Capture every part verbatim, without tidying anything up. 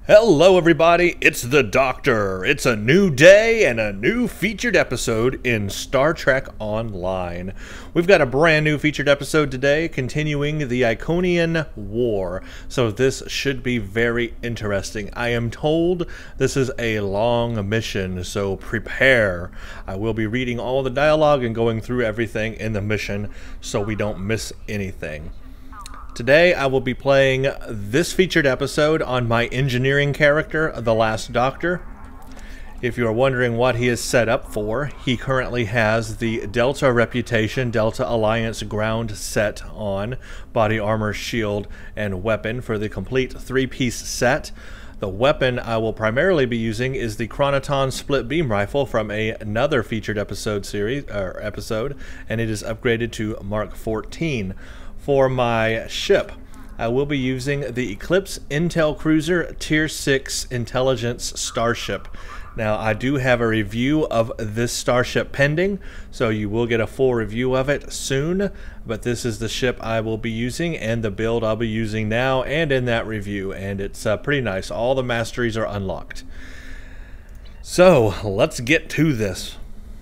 Hello everybody, it's the Doctor. It's a new day and a new featured episode in Star Trek Online. We've got a brand new featured episode today, continuing the Iconian War. So this should be very interesting. I am told this is a long mission, so prepare. I will be reading all the dialogue and going through everything in the mission so we don't miss anything. Today I will be playing this featured episode on my engineering character, the Last Doctor. If you are wondering what he is set up for, he currently has the Delta Reputation, Delta Alliance ground set on, body armor, shield, and weapon for the complete three-piece set. The weapon I will primarily be using is the Chronoton split beam rifle from a, another featured episode series or episode, and it is upgraded to Mark fourteen. For my ship, I will be using the Eclipse Intel Cruiser Tier six Intelligence Starship. Now, I do have a review of this starship pending, so you will get a full review of it soon, but this is the ship I will be using and the build I'll be using now and in that review, and it's uh, pretty nice. All the masteries are unlocked. So, let's get to this.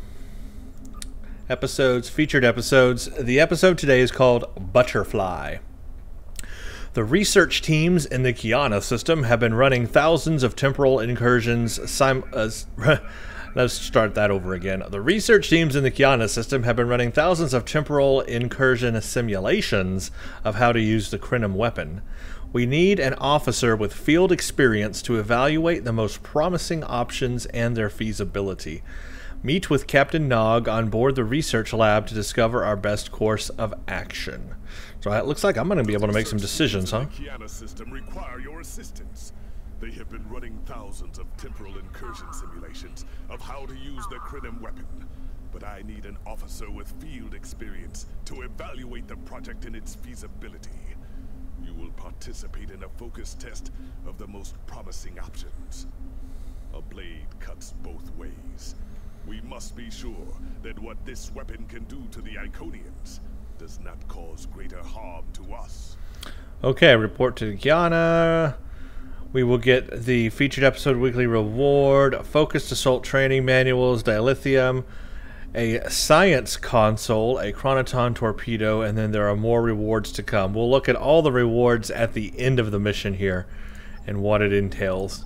Episodes, featured episodes. The episode today is called Butterfly. The research teams in the Kiana system have been running thousands of temporal incursions sim uh, let's start that over again. The research teams in the Kiana system have been running thousands of temporal incursion simulations of how to use the Krenim weapon. We need an officer with field experience to evaluate the most promising options and their feasibility. Meet with Captain Nog on board the research lab to discover our best course of action. So it looks like I'm going to be able to make some decisions, huh? The Kiana system require your assistance. They have been running thousands of temporal incursion simulations of how to use the Krenim weapon. But I need an officer with field experience to evaluate the project and its feasibility. You will participate in a focus test of the most promising options. A blade cuts both ways. We must be sure that what this weapon can do to the Iconians does not cause greater harm to us. Okay, report to Kiana. We will get the featured episode weekly reward, focused assault training manuals, dilithium, a science console, a Chronoton torpedo, and then there are more rewards to come. We'll look at all the rewards at the end of the mission here and what it entails.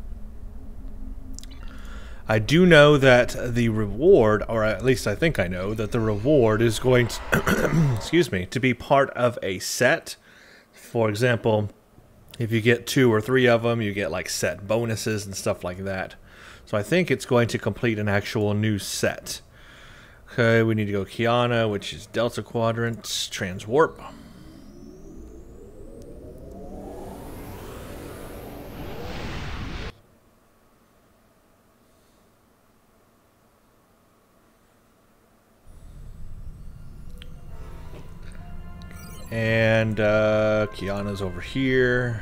I do know that the reward, or at least I think I know, that the reward is going to, excuse me, to be part of a set. For example, if you get two or three of them, you get like set bonuses and stuff like that. So I think it's going to complete an actual new set. Okay, we need to go Kiana, which is Delta Quadrant, Transwarp. And uh, Kiana's over here.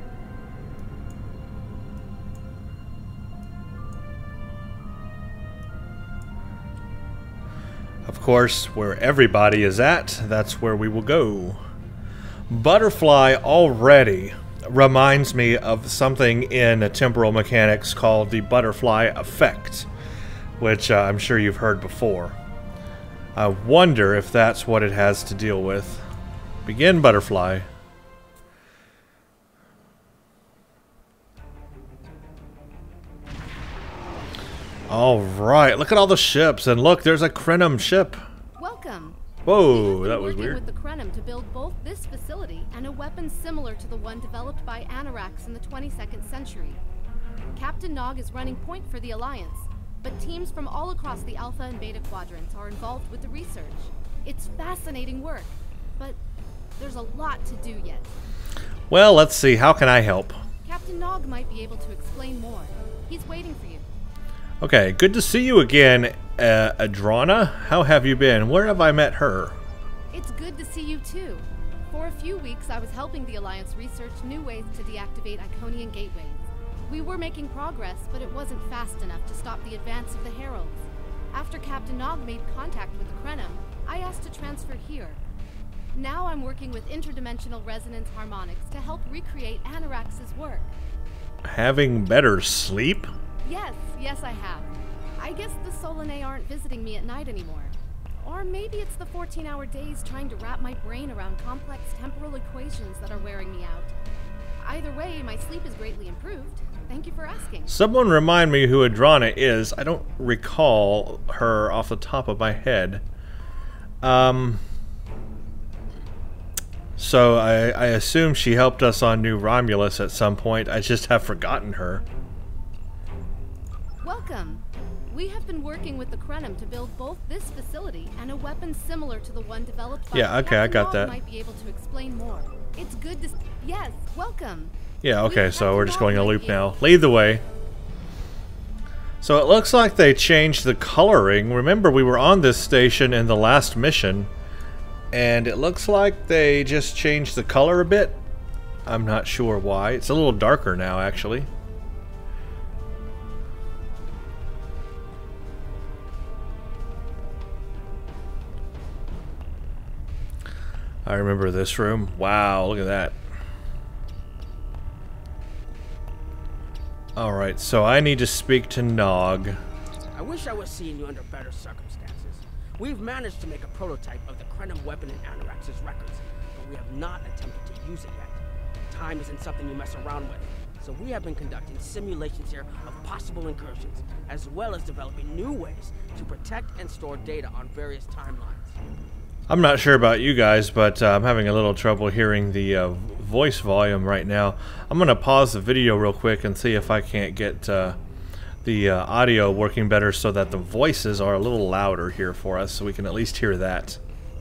Of course, where everybody is at, that's where we will go. Butterfly already reminds me of something in temporal mechanics called the butterfly effect, which uh, I'm sure you've heard before. I wonder if that's what it has to deal with. Begin Butterfly. Alright, look at all the ships, and look, there's a Krenim ship. Welcome. Whoa, that was weird. With the Krenim to build both this facility and a weapon similar to the one developed by Anoraks in the twenty-second century. Captain Nog is running point for the Alliance, but teams from all across the Alpha and Beta quadrants are involved with the research. It's fascinating work, but there's a lot to do yet. Well, let's see. How can I help? Captain Nog might be able to explain more. He's waiting for you. Okay, good to see you again, uh, Adrana. How have you been? Where have I met her? It's good to see you too. For a few weeks, I was helping the Alliance research new ways to deactivate Iconian gateways. We were making progress, but it wasn't fast enough to stop the advance of the Heralds. After Captain Nog made contact with the Krenim, I asked to transfer here. Now I'm working with interdimensional resonance harmonics to help recreate Anorax's work. Having better sleep? Yes, yes I have. I guess the Solanae aren't visiting me at night anymore. Or maybe it's the fourteen hour days trying to wrap my brain around complex temporal equations that are wearing me out. Either way, my sleep is greatly improved. Thank you for asking. Someone remind me who Adrana is. I don't recall her off the top of my head. Um... So I, I assume she helped us on New Romulus at some point. I just have forgotten her. Welcome. We have been working with the Krenim to build both this facility and a weapon similar to the one developed by Yeah, okay, I got that. Might be able to explain more. It's good to yes, welcome. Yeah, okay, so we're just going a loop now. Lead the way. So it looks like they changed the coloring. Remember, we were on this station in the last mission, and it looks like they just changed the color a bit. I'm not sure why. It's a little darker now, actually. I remember this room. Wow, look at that. Alright, so I need to speak to Nog. I wish I was seeing you under better circumstances. We've managed to make a prototype of the Krenim weapon in Anorax's records, but we have not attempted to use it yet. Time isn't something you mess around with, so we have been conducting simulations here of possible incursions, as well as developing new ways to protect and store data on various timelines. I'm not sure about you guys, but uh, I'm having a little trouble hearing the uh, voice volume right now. I'm going to pause the video real quick and see if I can't get uh, the uh, audio working better so that the voices are a little louder here for us, so we can at least hear that.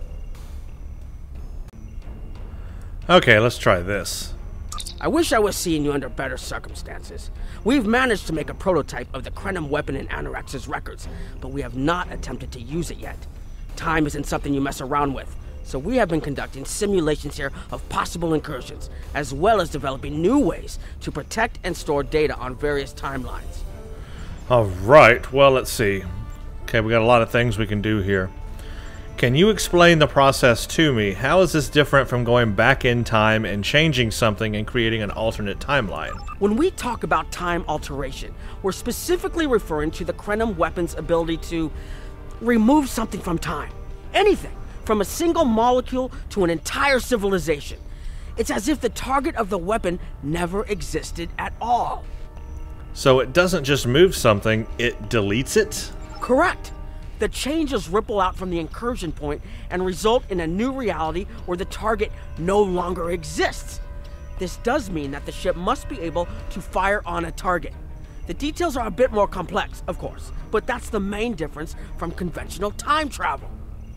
Okay, let's try this. I wish I was seeing you under better circumstances. We've managed to make a prototype of the Krenim weapon in Anorax's records, but we have not attempted to use it yet. Time isn't something you mess around with, so we have been conducting simulations here of possible incursions, as well as developing new ways to protect and store data on various timelines. Alright, well, let's see. Okay, we got a lot of things we can do here. Can you explain the process to me? How is this different from going back in time and changing something and creating an alternate timeline? When we talk about time alteration, we're specifically referring to the Krenim weapon's ability to remove something from time. Anything, from a single molecule to an entire civilization. It's as if the target of the weapon never existed at all. So it doesn't just move something, it deletes it? Correct. The changes ripple out from the incursion point and result in a new reality where the target no longer exists. This does mean that the ship must be able to fire on a target. The details are a bit more complex, of course, but that's the main difference from conventional time travel.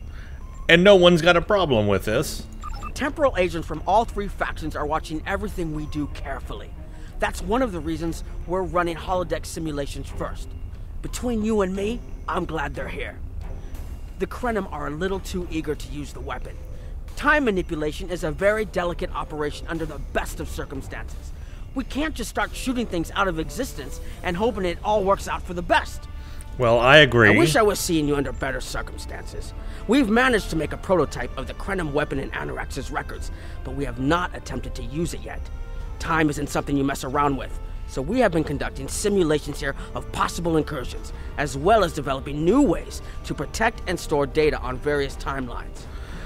And no one's got a problem with this. Temporal agents from all three factions are watching everything we do carefully. That's one of the reasons we're running holodeck simulations first. Between you and me, I'm glad they're here. The Krenim are a little too eager to use the weapon. Time manipulation is a very delicate operation under the best of circumstances. We can't just start shooting things out of existence and hoping it all works out for the best. Well, I agree. I wish I was seeing you under better circumstances. We've managed to make a prototype of the Krenim weapon in Anorax's records, but we have not attempted to use it yet. Time isn't something you mess around with, so we have been conducting simulations here of possible incursions, as well as developing new ways to protect and store data on various timelines.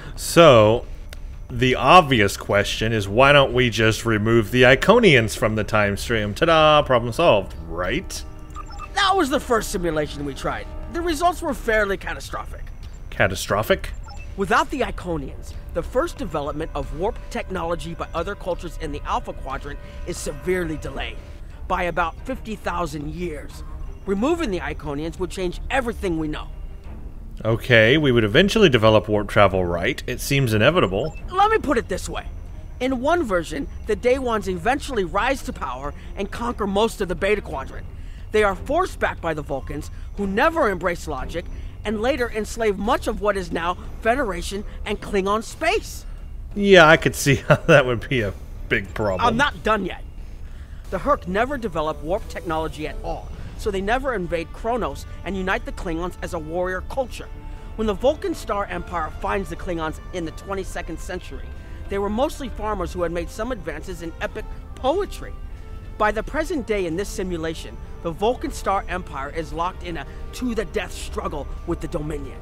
So, the obvious question is, why don't we just remove the Iconians from the time stream? Ta-da! Problem solved, right? That was the first simulation we tried. The results were fairly catastrophic. Catastrophic? Without the Iconians, the first development of warp technology by other cultures in the Alpha Quadrant is severely delayed, by about fifty thousand years. Removing the Iconians would change everything we know. Okay, we would eventually develop warp travel, right? It seems inevitable. Let me put it this way. In one version, the Day Ones eventually rise to power and conquer most of the Beta Quadrant. They are forced back by the Vulcans, who never embrace logic, and later enslave much of what is now Federation and Klingon space. Yeah, I could see how that would be a big problem. I'm not done yet. The Herc never develop warp technology at all, so they never invade Kronos and unite the Klingons as a warrior culture. When the Vulcan Star Empire finds the Klingons in the twenty-second century, they were mostly farmers who had made some advances in epic poetry. By the present day in this simulation, the Vulcan Star Empire is locked in a to-the-death struggle with the Dominion.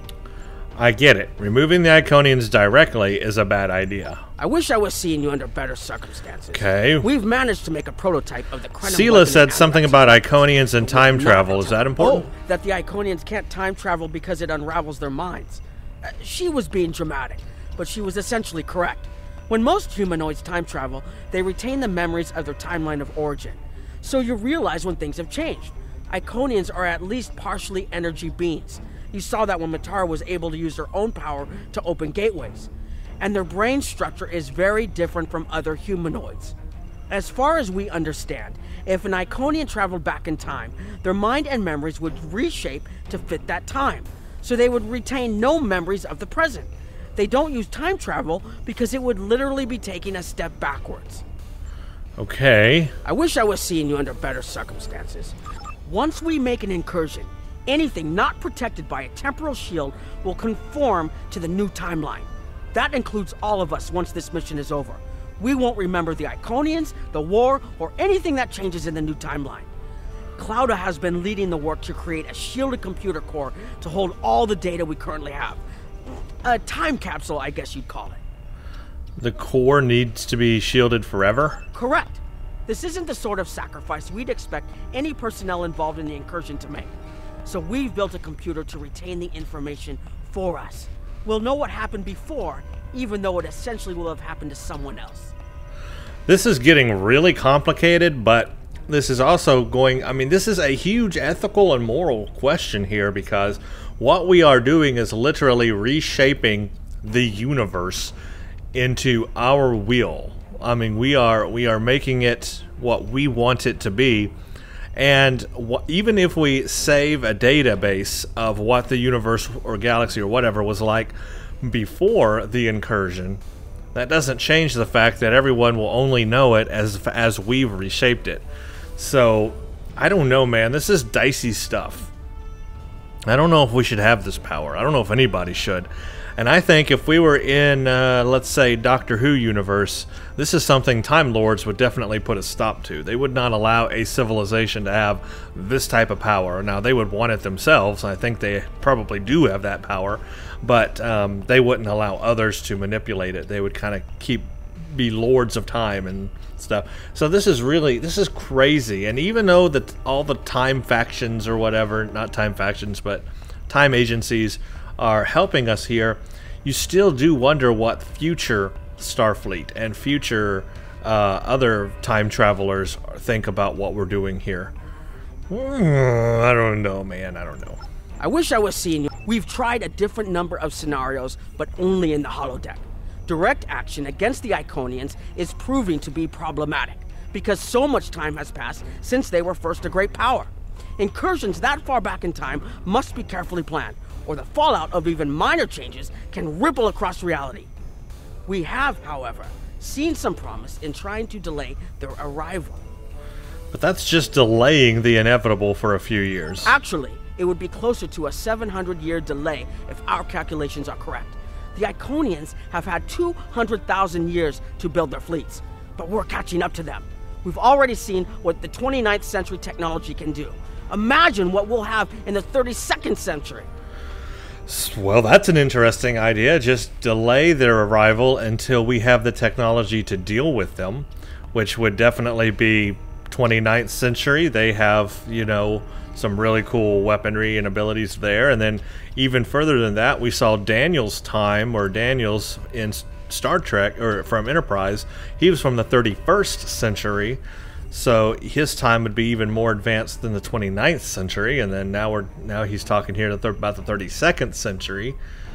I get it. Removing the Iconians directly is a bad idea. I wish I was seeing you under better circumstances. Okay. We've managed to make a prototype of the Krenim Sela weapon said something about Iconians and time Not travel. Is that important? Oh, that the Iconians can't time travel because it unravels their minds. Uh, she was being dramatic, but she was essentially correct. When most humanoids time travel, they retain the memories of their timeline of origin. So you realize when things have changed. Iconians are at least partially energy beings. You saw that when Matara was able to use her own power to open gateways. And their brain structure is very different from other humanoids. As far as we understand, if an Iconian traveled back in time, their mind and memories would reshape to fit that time. So they would retain no memories of the present. They don't use time travel because it would literally be taking a step backwards. Okay. I wish I was seeing you under better circumstances. Once we make an incursion, anything not protected by a temporal shield will conform to the new timeline. That includes all of us once this mission is over. We won't remember the Iconians, the war, or anything that changes in the new timeline. Clouda has been leading the work to create a shielded computer core to hold all the data we currently have. A time capsule, I guess you'd call it. The core needs to be shielded forever? Correct. This isn't the sort of sacrifice we'd expect any personnel involved in the incursion to make. So we've built a computer to retain the information for us. We'll know what happened before, even though it essentially will have happened to someone else. This is getting really complicated, but this is also going... I mean, this is a huge ethical and moral question here, because what we are doing is literally reshaping the universe into our will. I mean, we are we are making it what we want it to be. And wh even if we save a database of what the universe or galaxy or whatever was like before the incursion, that doesn't change the fact that everyone will only know it as as we've reshaped it. So, I don't know, man. This is dicey stuff. I don't know if we should have this power. I don't know if anybody should. And I think if we were in, uh, let's say, Doctor Who universe, this is something Time Lords would definitely put a stop to. They would not allow a civilization to have this type of power. Now, they would want it themselves. I think they probably do have that power. But um, they wouldn't allow others to manipulate it. They would kind of keep, be lords of time and stuff. So this is really, this is crazy. And even though that all the time factions or whatever, not time factions, but time agencies are helping us here, you still do wonder what future Starfleet and future uh, other time travelers think about what we're doing here. Mm, I don't know, man. I don't know. I wish I was seeing you. We've tried a different number of scenarios, but only in the holodeck. Direct action against the Iconians is proving to be problematic, because so much time has passed since they were first a great power. Incursions that far back in time must be carefully planned, or the fallout of even minor changes can ripple across reality. We have, however, seen some promise in trying to delay their arrival. But that's just delaying the inevitable for a few years. Actually, it would be closer to a seven hundred year delay if our calculations are correct. The Iconians have had two hundred thousand years to build their fleets, but we're catching up to them. We've already seen what the twenty-ninth century technology can do. Imagine what we'll have in the thirty-second century. Well, that's an interesting idea. Just delay their arrival until we have the technology to deal with them, which would definitely be twenty-ninth century. They have, you know, some really cool weaponry and abilities there. And then even further than that, we saw Daniel's time, or Daniel's in Star Trek, or from Enterprise. He was from the thirty-first century. So his time would be even more advanced than the twenty-ninth century, and then now we're now he's talking here about the thirty-second century.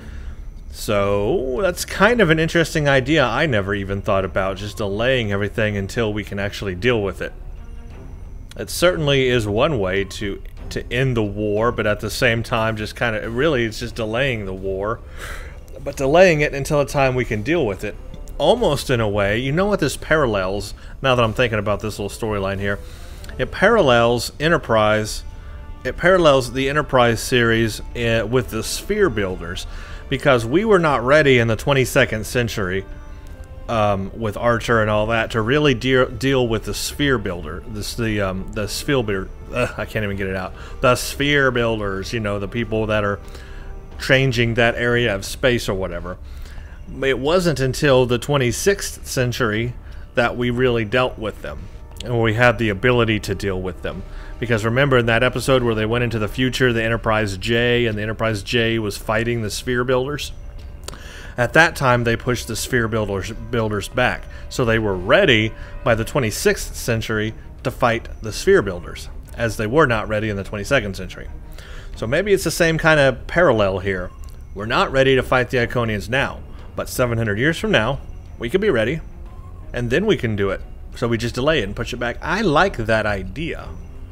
So that's kind of an interesting idea. I never even thought about just delaying everything until we can actually deal with it. It certainly is one way to to end the war, but at the same time, just kind of really it's just delaying the war, but delaying it until the time we can deal with it. Almost in a way, you know what this parallels, now that I'm thinking about this little storyline here, it parallels Enterprise, it parallels the Enterprise series uh, with the Sphere Builders, because we were not ready in the twenty-second century um, with Archer and all that to really deal deal with the sphere builder, this the um, the sphere builder. Uh, I can't even get it out. The sphere builders, you know, the people that are changing that area of space or whatever. It wasn't until the twenty-sixth century that we really dealt with them, and we had the ability to deal with them. Because remember in that episode where they went into the future, the Enterprise J, and the Enterprise J was fighting the sphere builders? At that time, they pushed the sphere builders, builders back, so they were ready by the twenty-sixth century to fight the sphere builders, as they were not ready in the twenty-second century. So maybe it's the same kind of parallel here. We're not ready to fight the Iconians now, but seven hundred years from now, we could be ready, and then we can do it. So we just delay it and push it back. I like that idea.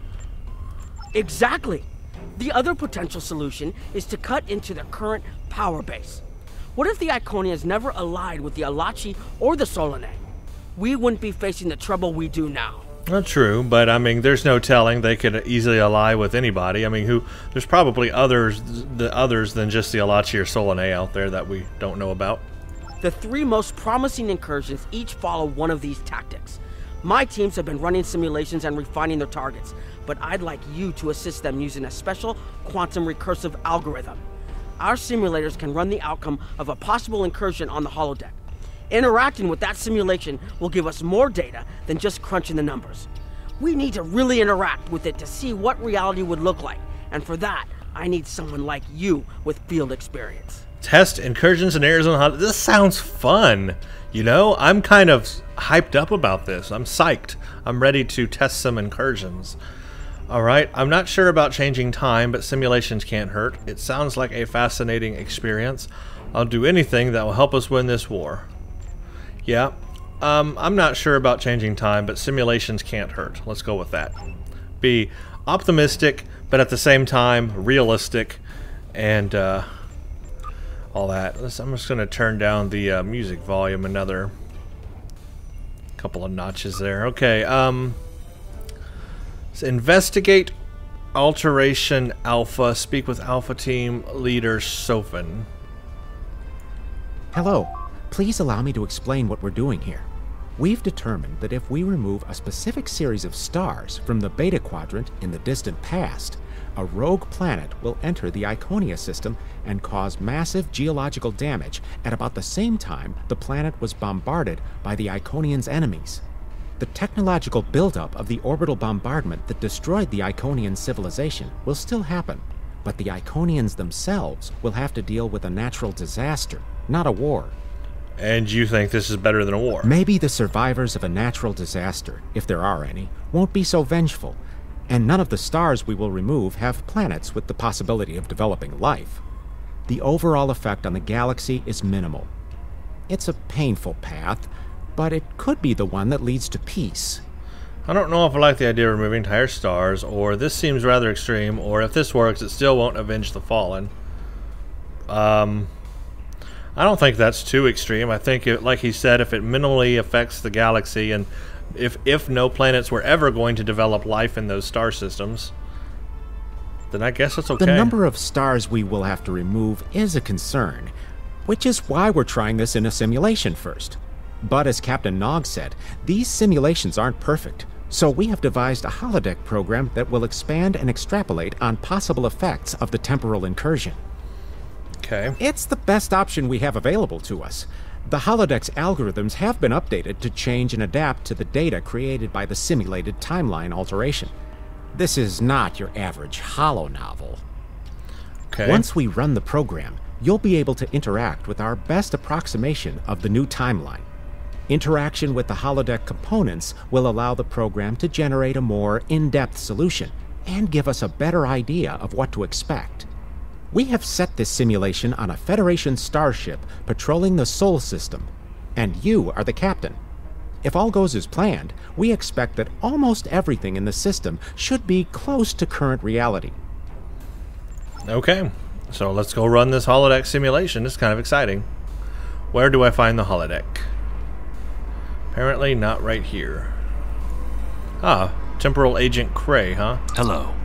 Exactly. The other potential solution is to cut into the current power base. What if the Iconians never allied with the Alachi or the Solanae? We wouldn't be facing the trouble we do now. Not true, but I mean, there's no telling. They could easily ally with anybody. I mean, who? There's probably others, the others than just the Alachi or Solanae out there that we don't know about. The three most promising incursions each follow one of these tactics. My teams have been running simulations and refining their targets, but I'd like you to assist them using a special quantum recursive algorithm. Our simulators can run the outcome of a possible incursion on the holodeck. Interacting with that simulation will give us more data than just crunching the numbers. We need to really interact with it to see what reality would look like, and for that, I need someone like you with field experience. Test incursions in Arizona. This sounds fun. You know, I'm kind of hyped up about this. I'm psyched. I'm ready to test some incursions. Alright, I'm not sure about changing time, but simulations can't hurt. It sounds like a fascinating experience. I'll do anything that will help us win this war. Yeah, um, I'm not sure about changing time, but simulations can't hurt. Let's go with that. Be optimistic, but at the same time, realistic, and uh, all that. Let's, I'm just going to turn down the uh, music volume another couple of notches there. Okay, um... so investigate alteration alpha. Speak with alpha team leader Sofin. Hello. Please allow me to explain what we're doing here. We've determined that if we remove a specific series of stars from the Beta Quadrant in the distant past, a rogue planet will enter the Iconia system and cause massive geological damage at about the same time the planet was bombarded by the Iconians' enemies. The technological buildup of the orbital bombardment that destroyed the Iconian civilization will still happen, but the Iconians themselves will have to deal with a natural disaster, not a war. And you think this is better than a war? Maybe the survivors of a natural disaster, if there are any, won't be so vengeful, and none of the stars we will remove have planets with the possibility of developing life. The overall effect on the galaxy is minimal. It's a painful path, but it could be the one that leads to peace. I don't know if I like the idea of removing entire stars, or this seems rather extreme, or if this works, it still won't avenge the fallen. Um, I don't think that's too extreme. I think, it, like he said, if it minimally affects the galaxy, and if, if no planets were ever going to develop life in those star systems, then I guess it's okay. The number of stars we will have to remove is a concern, which is why we're trying this in a simulation first. But as Captain Nog said, these simulations aren't perfect, so we have devised a holodeck program that will expand and extrapolate on possible effects of the temporal incursion. Okay. It's the best option we have available to us. The holodeck's algorithms have been updated to change and adapt to the data created by the simulated timeline alteration. This is not your average holo novel. Okay. Once we run the program, you'll be able to interact with our best approximation of the new timeline. Interaction with the holodeck components will allow the program to generate a more in-depth solution and give us a better idea of what to expect. We have set this simulation on a Federation starship patrolling the Sol system, and you are the captain. If all goes as planned, we expect that almost everything in the system should be close to current reality. Okay, so let's go run this holodeck simulation. It's kind of exciting. Where do I find the holodeck? Apparently not right here. Ah, Temporal Agent Cray, huh? Hello.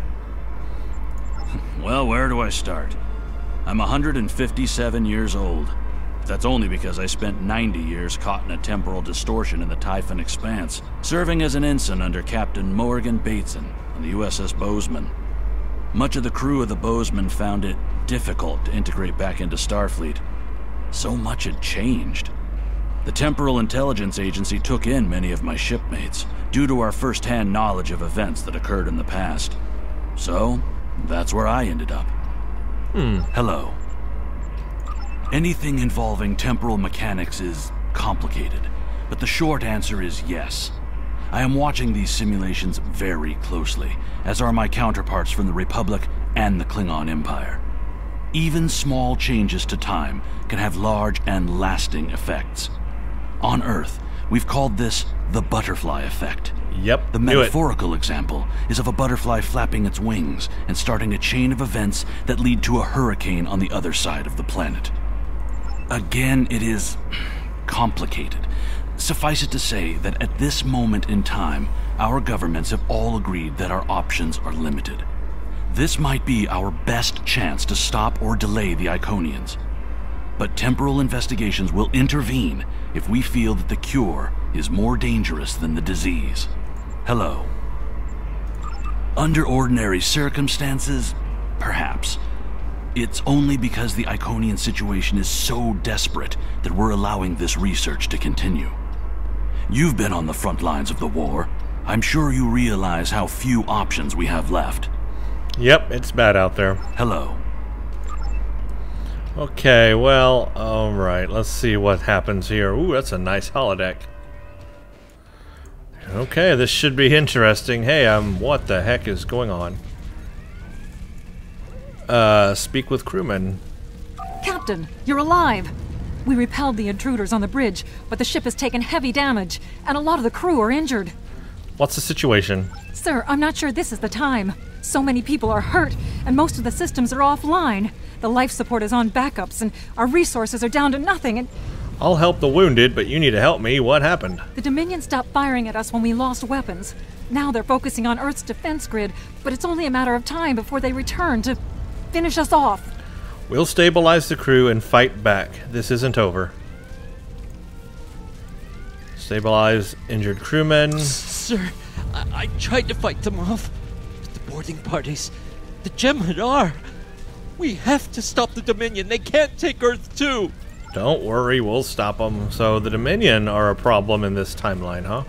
Well, where do I start? I'm one hundred fifty-seven years old. that's only because I spent ninety years caught in a temporal distortion in the Typhon Expanse, serving as an ensign under Captain Morgan Bateson on the U S S Bozeman. Much of the crew of the Bozeman found it difficult to integrate back into Starfleet. So much had changed. The Temporal Intelligence Agency took in many of my shipmates, due to our first-hand knowledge of events that occurred in the past. So, that's where I ended up. Hmm. Hello. Anything involving temporal mechanics is complicated, but the short answer is yes. I am watching these simulations very closely, as are my counterparts from the Republic and the Klingon Empire. Even small changes to time can have large and lasting effects. On Earth, we've called this the butterfly effect. Yep, The knew it. metaphorical example is of a butterfly flapping its wings and starting a chain of events that lead to a hurricane on the other side of the planet. Again, it is complicated. Suffice it to say that at this moment in time, our governments have all agreed that our options are limited. This might be our best chance to stop or delay the Iconians. But temporal investigations will intervene if we feel that the cure is more dangerous than the disease. Hello. Under ordinary circumstances, perhaps. It's only because the Iconian situation is so desperate that we're allowing this research to continue. You've been on the front lines of the war. I'm sure you realize how few options we have left. Yep, it's bad out there. Hello. Okay, well, alright, let's see what happens here. Ooh, that's a nice holodeck. Okay, this should be interesting. Hey, um, what the heck is going on? Uh, speak with crewmen. Captain, you're alive! We repelled the intruders on the bridge, but the ship has taken heavy damage, and a lot of the crew are injured. What's the situation? Sir, I'm not sure this is the time. So many people are hurt, and most of the systems are offline. The life support is on backups, and our resources are down to nothing, and... I'll help the wounded, but you need to help me. What happened? The Dominion stopped firing at us when we lost weapons. Now they're focusing on Earth's defense grid, but it's only a matter of time before they return to finish us off. We'll stabilize the crew and fight back. This isn't over. Stabilize injured crewmen. Sir, I, I tried to fight them off, but the boarding parties, the Jem'Hadar, we have to stop the Dominion. They can't take Earth too. Don't worry, we'll stop them. So the Dominion are a problem in this timeline, huh?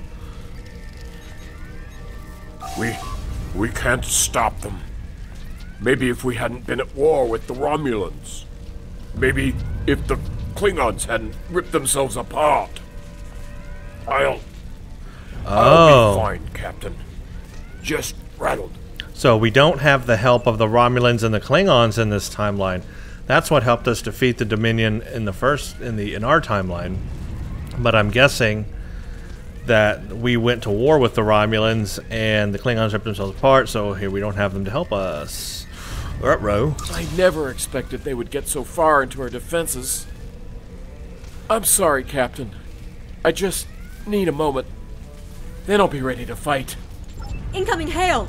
We... we can't stop them. Maybe if we hadn't been at war with the Romulans. Maybe if the Klingons hadn't ripped themselves apart. I'll... I'll Oh. be fine, Captain. Just rattled. So we don't have the help of the Romulans and the Klingons in this timeline. That's what helped us defeat the Dominion in the first in the in our timeline. But I'm guessing that we went to war with the Romulans and the Klingons ripped themselves apart, so here we don't have them to help us. Ruh-roh. I never expected they would get so far into our defenses. I'm sorry, Captain. I just need a moment. Then I'll be ready to fight. Incoming hail!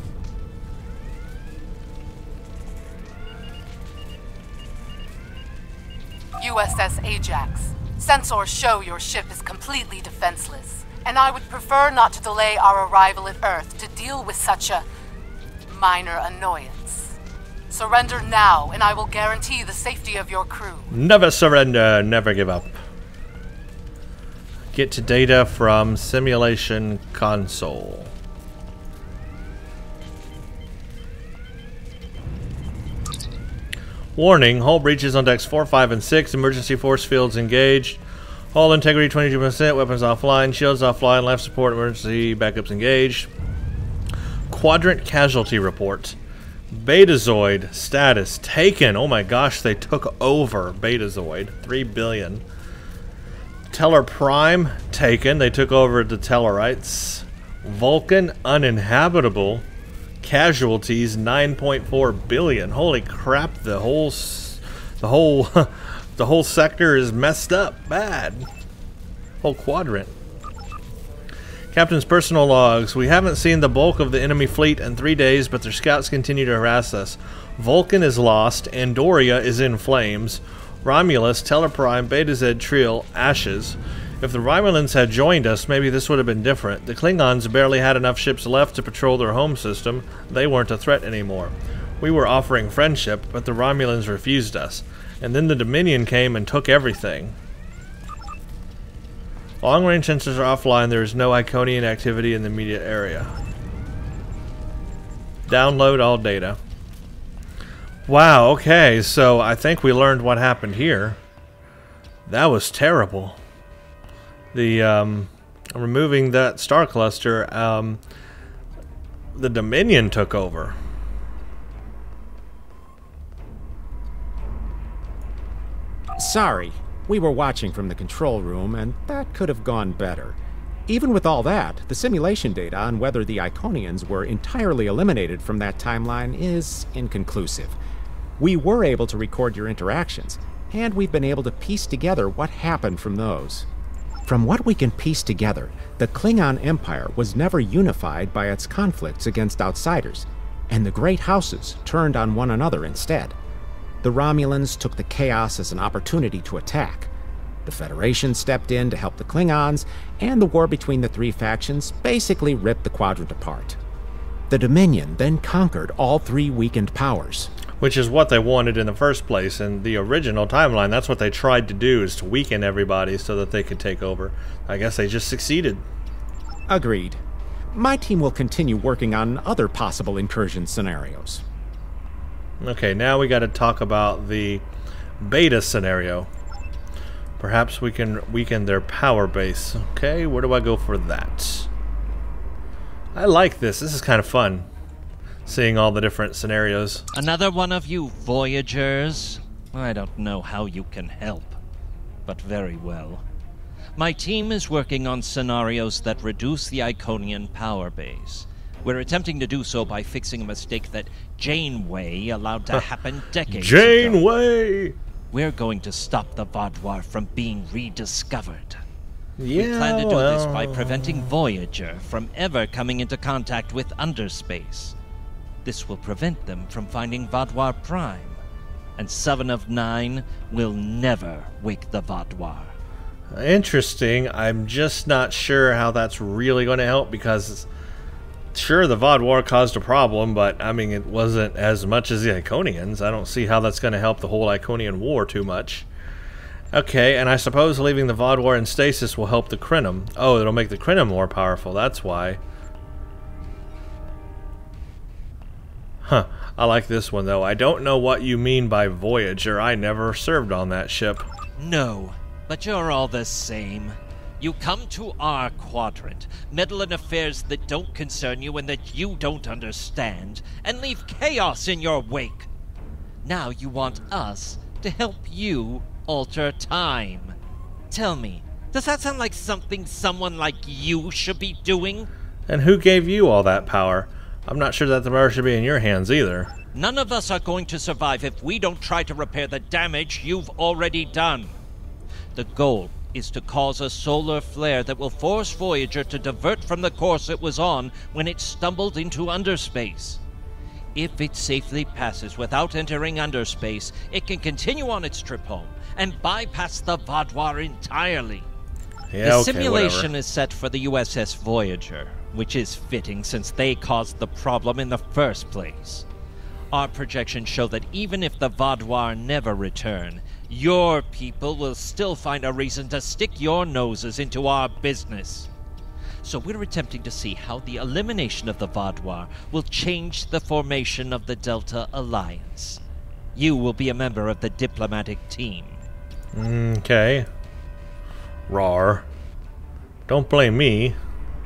U S S Ajax. Sensors show your ship is completely defenseless, and I would prefer not to delay our arrival at Earth to deal with such a minor annoyance. Surrender now, and I will guarantee the safety of your crew. Never surrender, never give up. Get to data from simulation console. Warning, hull breaches on decks four, five, and six. Emergency force fields engaged. Hull integrity twenty-two percent. Weapons offline. Shields offline. Life support emergency backups engaged. Quadrant casualty report. Betazoid status taken. Oh my gosh, they took over Betazoid. three billion. Teller Prime taken. They took over the Tellarites. Vulcan uninhabitable. Casualties nine point four billion. Holy crap, the whole s the whole the whole sector is messed up bad. Whole quadrant. Captain's personal logs. We haven't seen the bulk of the enemy fleet in three days, but their scouts continue to harass us. Vulcan is lost. Andoria is in flames. Romulus, Teleprime, Beta Z, Triel, Ashes. If the Romulans had joined us, maybe this would have been different. The Klingons barely had enough ships left to patrol their home system. They weren't a threat anymore. We were offering friendship, but the Romulans refused us. And then the Dominion came and took everything. Long-range sensors are offline. There is no Iconian activity in the immediate area. Download all data. Wow, okay, so I think we learned what happened here. That was terrible. The, um, removing that star cluster, um, the Dominion took over. Sorry, we were watching from the control room, and that could have gone better. Even with all that, the simulation data on whether the Iconians were entirely eliminated from that timeline is inconclusive. We were able to record your interactions, and we've been able to piece together what happened from those. From what we can piece together, the Klingon Empire was never unified by its conflicts against outsiders, and the great houses turned on one another instead. The Romulans took the chaos as an opportunity to attack. The Federation stepped in to help the Klingons, and the war between the three factions basically ripped the quadrant apart. The Dominion then conquered all three weakened powers. Which is what they wanted in the first place. In the original timeline, that's what they tried to do, is to weaken everybody so that they could take over. I guess they just succeeded. Agreed. My team will continue working on other possible incursion scenarios. Okay, now we got to talk about the beta scenario. Perhaps we can weaken their power base. Okay, where do I go for that? I like this. This is kind of fun, seeing all the different scenarios. Another one of you Voyagers? I don't know how you can help, but very well. My team is working on scenarios that reduce the Iconian power base. We're attempting to do so by fixing a mistake that Janeway allowed to happen decades ago. Janeway! We're going to stop the Vaadwaur from being rediscovered. Yeah, we plan to do well... this by preventing Voyager from ever coming into contact with underspace. This will prevent them from finding Vaadwaur Prime, and Seven of Nine will never wake the Vaadwaur. Interesting. I'm just not sure how that's really going to help, because sure, the Vaadwaur caused a problem, but I mean, it wasn't as much as the Iconians. I don't see how that's going to help the whole Iconian War too much. Okay, and I suppose leaving the Vaadwaur in stasis will help the Krenim. Oh, it'll make the Krenim more powerful, that's why. Huh, I like this one though. I don't know what you mean by Voyager. I never served on that ship. No, but you're all the same. You come to our quadrant, meddle in affairs that don't concern you and that you don't understand, and leave chaos in your wake. Now you want us to help you alter time. Tell me, does that sound like something someone like you should be doing? And who gave you all that power? I'm not sure that the power should be in your hands either. None of us are going to survive if we don't try to repair the damage you've already done. The goal is to cause a solar flare that will force Voyager to divert from the course it was on when it stumbled into underspace. If it safely passes without entering underspace, it can continue on its trip home and bypass the Vaadwaur entirely. Yeah, the okay, simulation whatever. is set for the U S S Voyager, which is fitting since they caused the problem in the first place. Our projections show that even if the Vaadwaur never return, your people will still find a reason to stick your noses into our business. So we're attempting to see how the elimination of the Vaadwaur will change the formation of the Delta Alliance. You will be a member of the diplomatic team. Okay. Rawr. Don't blame me.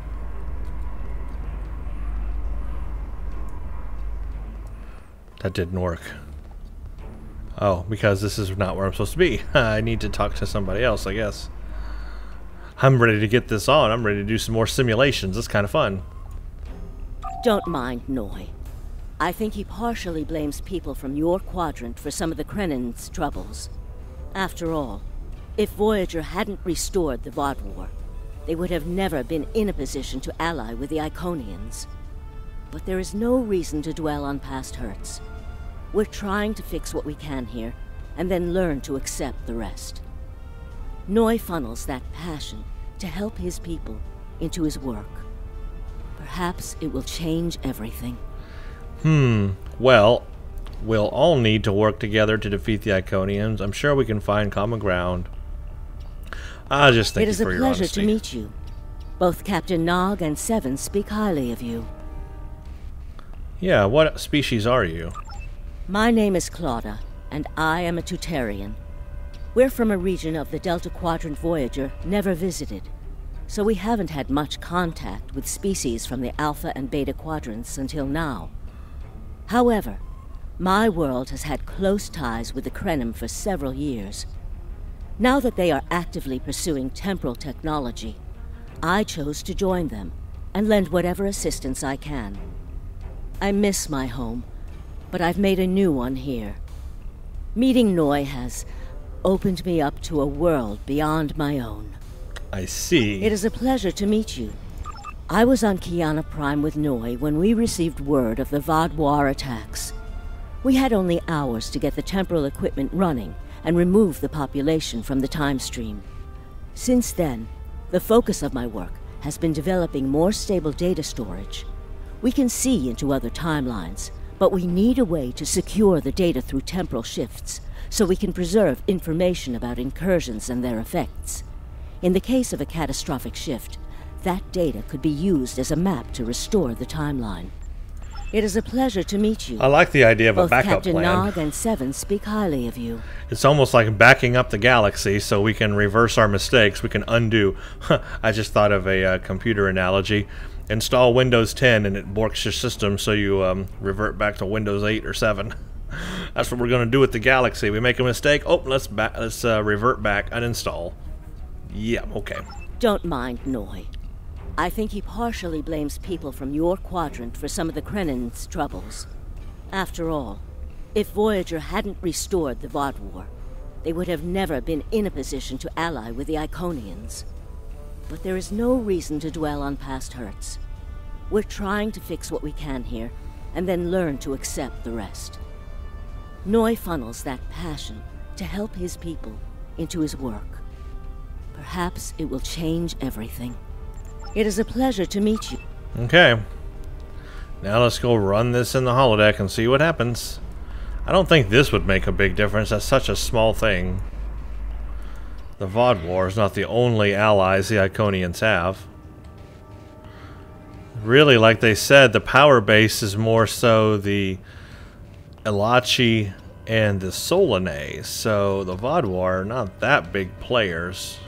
That didn't work. Oh, because this is not where I'm supposed to be. I need to talk to somebody else, I guess. I'm ready to get this on. I'm ready to do some more simulations. It's kind of fun. Don't mind Noy. I think he partially blames people from your quadrant for some of the Krenin's troubles. After all, if Voyager hadn't restored the Vaadwaur, they would have never been in a position to ally with the Iconians. But there is no reason to dwell on past hurts. We're trying to fix what we can here, and then learn to accept the rest. Noi funnels that passion to help his people into his work. Perhaps it will change everything. Hmm, well, we'll all need to work together to defeat the Iconians. I'm sure we can find common ground. I just thank you for your honesty. It is a pleasure to meet you. Both Captain Nog and Seven speak highly of you. Yeah, what species are you? My name is Claudia, and I am a Tutarian. We're from a region of the Delta Quadrant Voyager never visited, so we haven't had much contact with species from the Alpha and Beta Quadrants until now. However, my world has had close ties with the Krenim for several years. Now that they are actively pursuing temporal technology, I chose to join them and lend whatever assistance I can. I miss my home, but I've made a new one here. Meeting Noi has opened me up to a world beyond my own. I see. It is a pleasure to meet you. I was on Kiana Prime with Noi when we received word of the Vaadwaur attacks. We had only hours to get the temporal equipment running and remove the population from the time stream. Since then, the focus of my work has been developing more stable data storage. We can see into other timelines, but we need a way to secure the data through temporal shifts, so we can preserve information about incursions and their effects. In the case of a catastrophic shift, that data could be used as a map to restore the timeline. It is a pleasure to meet you. I like the idea of Both a backup Captain plan. Nog and Seven speak highly of you. It's almost like backing up the galaxy so we can reverse our mistakes. We can undo. I just thought of a uh, computer analogy. Install Windows ten and it borks your system so you um, revert back to Windows eight or seven. That's what we're going to do with the galaxy. We make a mistake. Oh, let's ba let's uh, revert back, uninstall. Yeah, okay. Don't mind Noi. I think he partially blames people from your quadrant for some of the Krenin's troubles. After all, if Voyager hadn't restored the Vaadwaur, they would have never been in a position to ally with the Iconians. But there is no reason to dwell on past hurts. We're trying to fix what we can here, and then learn to accept the rest. Noi funnels that passion to help his people into his work. Perhaps it will change everything. It is a pleasure to meet you. Okay. Now let's go run this in the holodeck and see what happens. I don't think this would make a big difference. That's such a small thing. The Vaadwaur is not the only allies the Iconians have. Really, like they said, the power base is more so the Elachi and the Solanae. So the Vaadwaur are not that big players.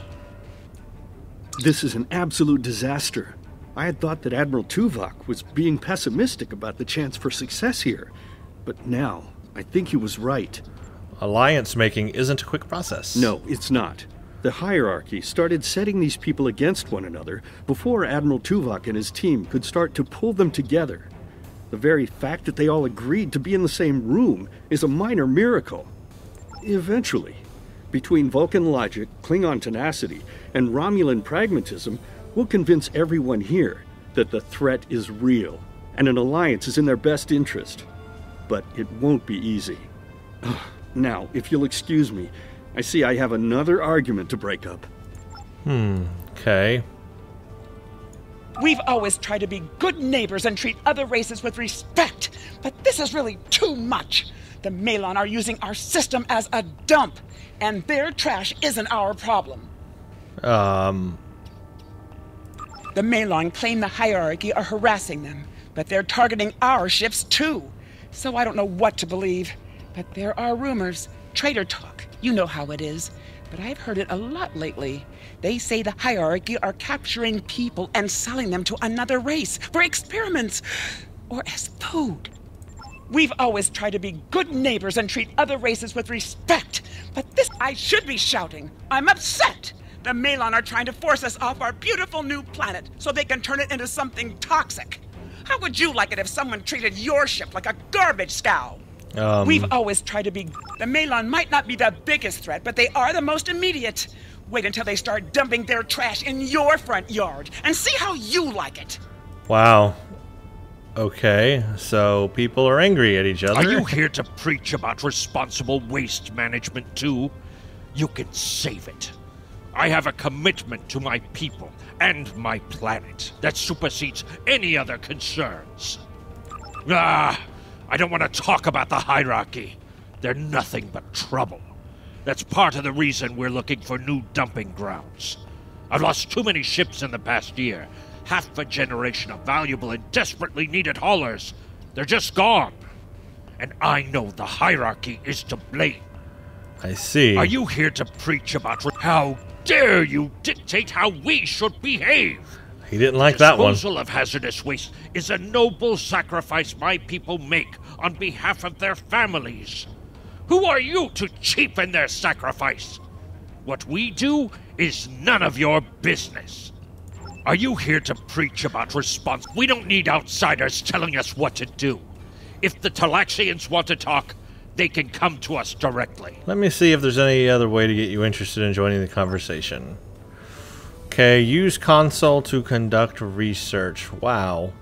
This is an absolute disaster. I had thought that Admiral Tuvok was being pessimistic about the chance for success here. But now, I think he was right. Alliance making isn't a quick process. No, it's not. The hierarchy started setting these people against one another before Admiral Tuvok and his team could start to pull them together. The very fact that they all agreed to be in the same room is a minor miracle. Eventually, between Vulcan logic, Klingon tenacity, and Romulan pragmatism, we'll convince everyone here that the threat is real, and an alliance is in their best interest. But it won't be easy. Now, if you'll excuse me, I see I have another argument to break up. Hmm, okay. We've always tried to be good neighbors and treat other races with respect, but this is really too much. The Malon are using our system as a dump, and their trash isn't our problem. Um... The Malon claim the hierarchy are harassing them, but they're targeting our ships too. So I don't know what to believe. But there are rumors, traitor talk, you know how it is. But I've heard it a lot lately. They say the hierarchy are capturing people and selling them to another race for experiments or as food. We've always tried to be good neighbors and treat other races with respect. But this, I should be shouting. I'm upset. The Malon are trying to force us off our beautiful new planet so they can turn it into something toxic. How would you like it if someone treated your ship like a garbage scow? Um, We've always tried to be... The Malon might not be the biggest threat, but they are the most immediate. Wait until they start dumping their trash in your front yard and see how you like it. Wow. Okay, so people are angry at each other. Are you here to preach about responsible waste management too? You can save it. I have a commitment to my people and my planet that supersedes any other concerns. Ah, I don't want to talk about the hierarchy. They're nothing but trouble. That's part of the reason we're looking for new dumping grounds. I've lost too many ships in the past year. Half a generation of valuable and desperately needed haulers. They're just gone. And I know the hierarchy is to blame. I see. Are you here to preach about how dare you dictate how we should behave? He didn't like that one. Disposal of hazardous waste is a noble sacrifice my people make on behalf of their families. Who are you to cheapen their sacrifice? What we do is none of your business. Are you here to preach about response? We don't need outsiders telling us what to do. If the Talaxians want to talk, they can come to us directly. Let me see if there's any other way to get you interested in joining the conversation. Okay, use console to conduct research. Wow.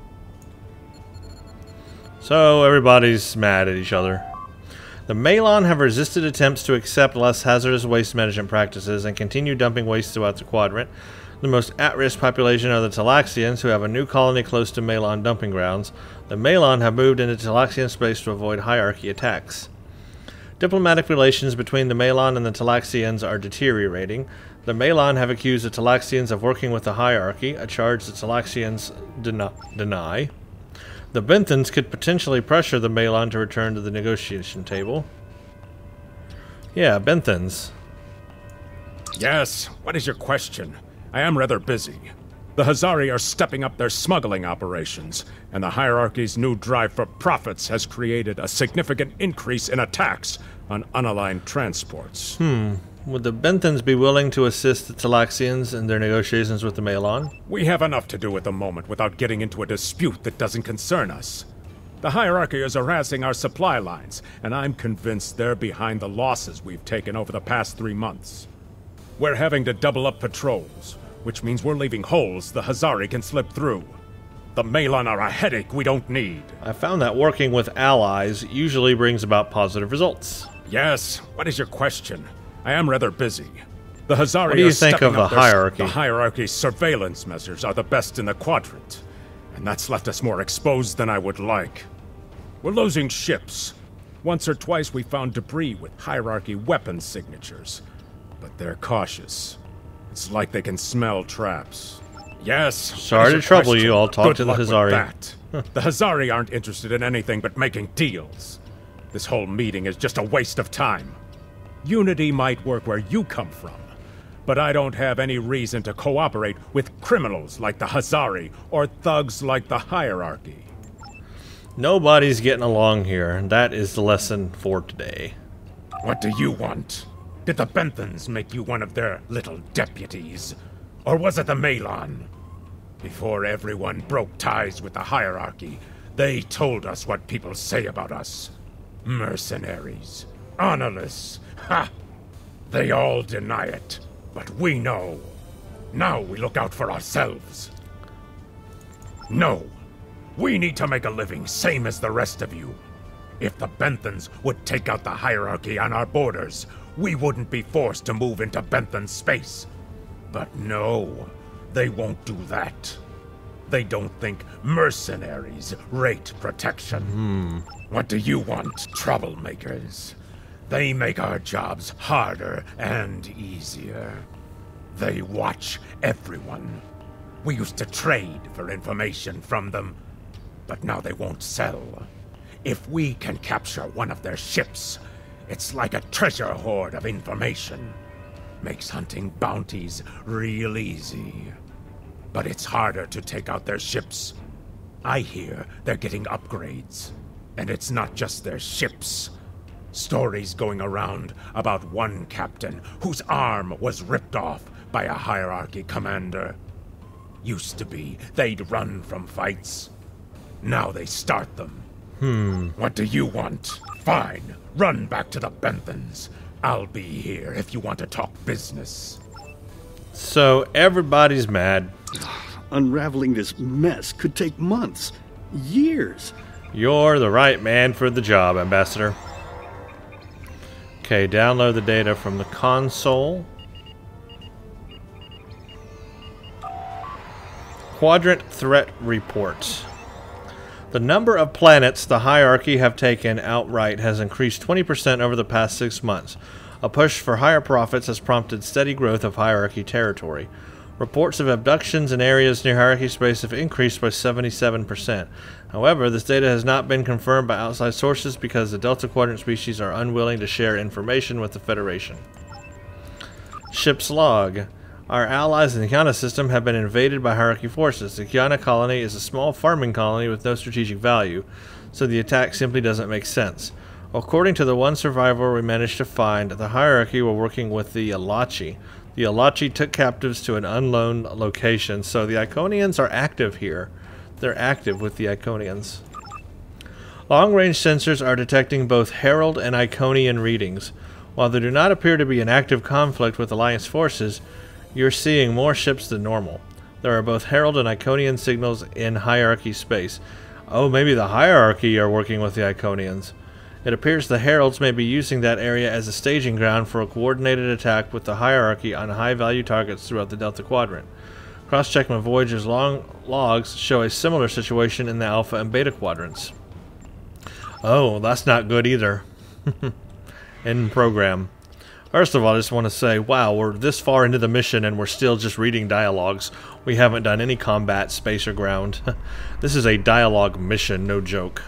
So everybody's mad at each other. The Malon have resisted attempts to accept less hazardous waste management practices and continue dumping waste throughout the quadrant. The most at-risk population are the Talaxians, who have a new colony close to Malon dumping grounds. The Malon have moved into Talaxian space to avoid hierarchy attacks. Diplomatic relations between the Malon and the Talaxians are deteriorating. The Malon have accused the Talaxians of working with the hierarchy, a charge the Talaxians den- deny. The Benthans could potentially pressure the Malon to return to the negotiation table. Yeah, Benthans. Yes, what is your question? I am rather busy. The Hazari are stepping up their smuggling operations, and the hierarchy's new drive for profits has created a significant increase in attacks on unaligned transports. Hmm. Would the Benthans be willing to assist the Talaxians in their negotiations with the Malon? We have enough to do at the moment without getting into a dispute that doesn't concern us. The hierarchy is harassing our supply lines, and I'm convinced they're behind the losses we've taken over the past three months. We're having to double up patrols, which means we're leaving holes the Hazari can slip through. The Malon are a headache we don't need. I found that working with allies usually brings about positive results. Yes, what is your question? I am rather busy. The Hazari what do you are think of the their, hierarchy? The hierarchy's surveillance measures are the best in the quadrant, and that's left us more exposed than I would like. We're losing ships. Once or twice we found debris with hierarchy weapon signatures, but they're cautious. It's like they can smell traps. Yes. Sorry to trouble you. I'll talk Good to the luck with Hazari. that. The Hazari aren't interested in anything but making deals. This whole meeting is just a waste of time. Unity might work where you come from, but I don't have any reason to cooperate with criminals like the Hazari or thugs like the hierarchy. Nobody's getting along here, and that is the lesson for today. What do you want? Did the Benthans make you one of their little deputies? Or was it the Malon? Before everyone broke ties with the hierarchy, they told us what people say about us. Mercenaries. Honorless. Ha! They all deny it, but we know. Now we look out for ourselves. No. We need to make a living, same as the rest of you. If the Benthans would take out the hierarchy on our borders, we wouldn't be forced to move into Benthan space. But no, they won't do that. They don't think mercenaries rate protection. Hmm. What do you want, troublemakers? They make our jobs harder and easier. They watch everyone. We used to trade for information from them, but now they won't sell. If we can capture one of their ships, it's like a treasure hoard of information. Makes hunting bounties real easy. But it's harder to take out their ships. I hear they're getting upgrades. And it's not just their ships. Stories going around about one captain whose arm was ripped off by a hierarchy commander. Used to be they'd run from fights. Now they start them. Hmm. What do you want? Fine. Run back to the Benthans. I'll be here if you want to talk business. So everybody's mad. Unraveling this mess could take months. Years. You're the right man for the job, Ambassador. Okay, download the data from the console. Quadrant Threat Report. The number of planets the hierarchy have taken outright has increased twenty percent over the past six months. A push for higher profits has prompted steady growth of hierarchy territory. Reports of abductions in areas near hierarchy space have increased by seventy-seven percent. However, this data has not been confirmed by outside sources because the Delta Quadrant species are unwilling to share information with the Federation. Ship's log. Our allies in the Kiana system have been invaded by hierarchy forces. The Kiana colony is a small farming colony with no strategic value, so the attack simply doesn't make sense. According to the one survivor we managed to find, the hierarchy were working with the Alachi. The Alachi took captives to an unknown location, so the Iconians are active here. They're active with the Iconians. Long-range sensors are detecting both Herald and Iconian readings. While there do not appear to be an active conflict with Alliance forces, you're seeing more ships than normal. There are both Herald and Iconian signals in hierarchy space. Oh, maybe the hierarchy are working with the Iconians. It appears the Heralds may be using that area as a staging ground for a coordinated attack with the hierarchy on high-value targets throughout the Delta Quadrant. Cross-check my Voyager's long logs show a similar situation in the Alpha and Beta quadrants. Oh, that's not good either. In program. First of all, I just want to say, wow, we're this far into the mission and we're still just reading dialogues. We haven't done any combat, space, or ground. This is a dialogue mission, no joke.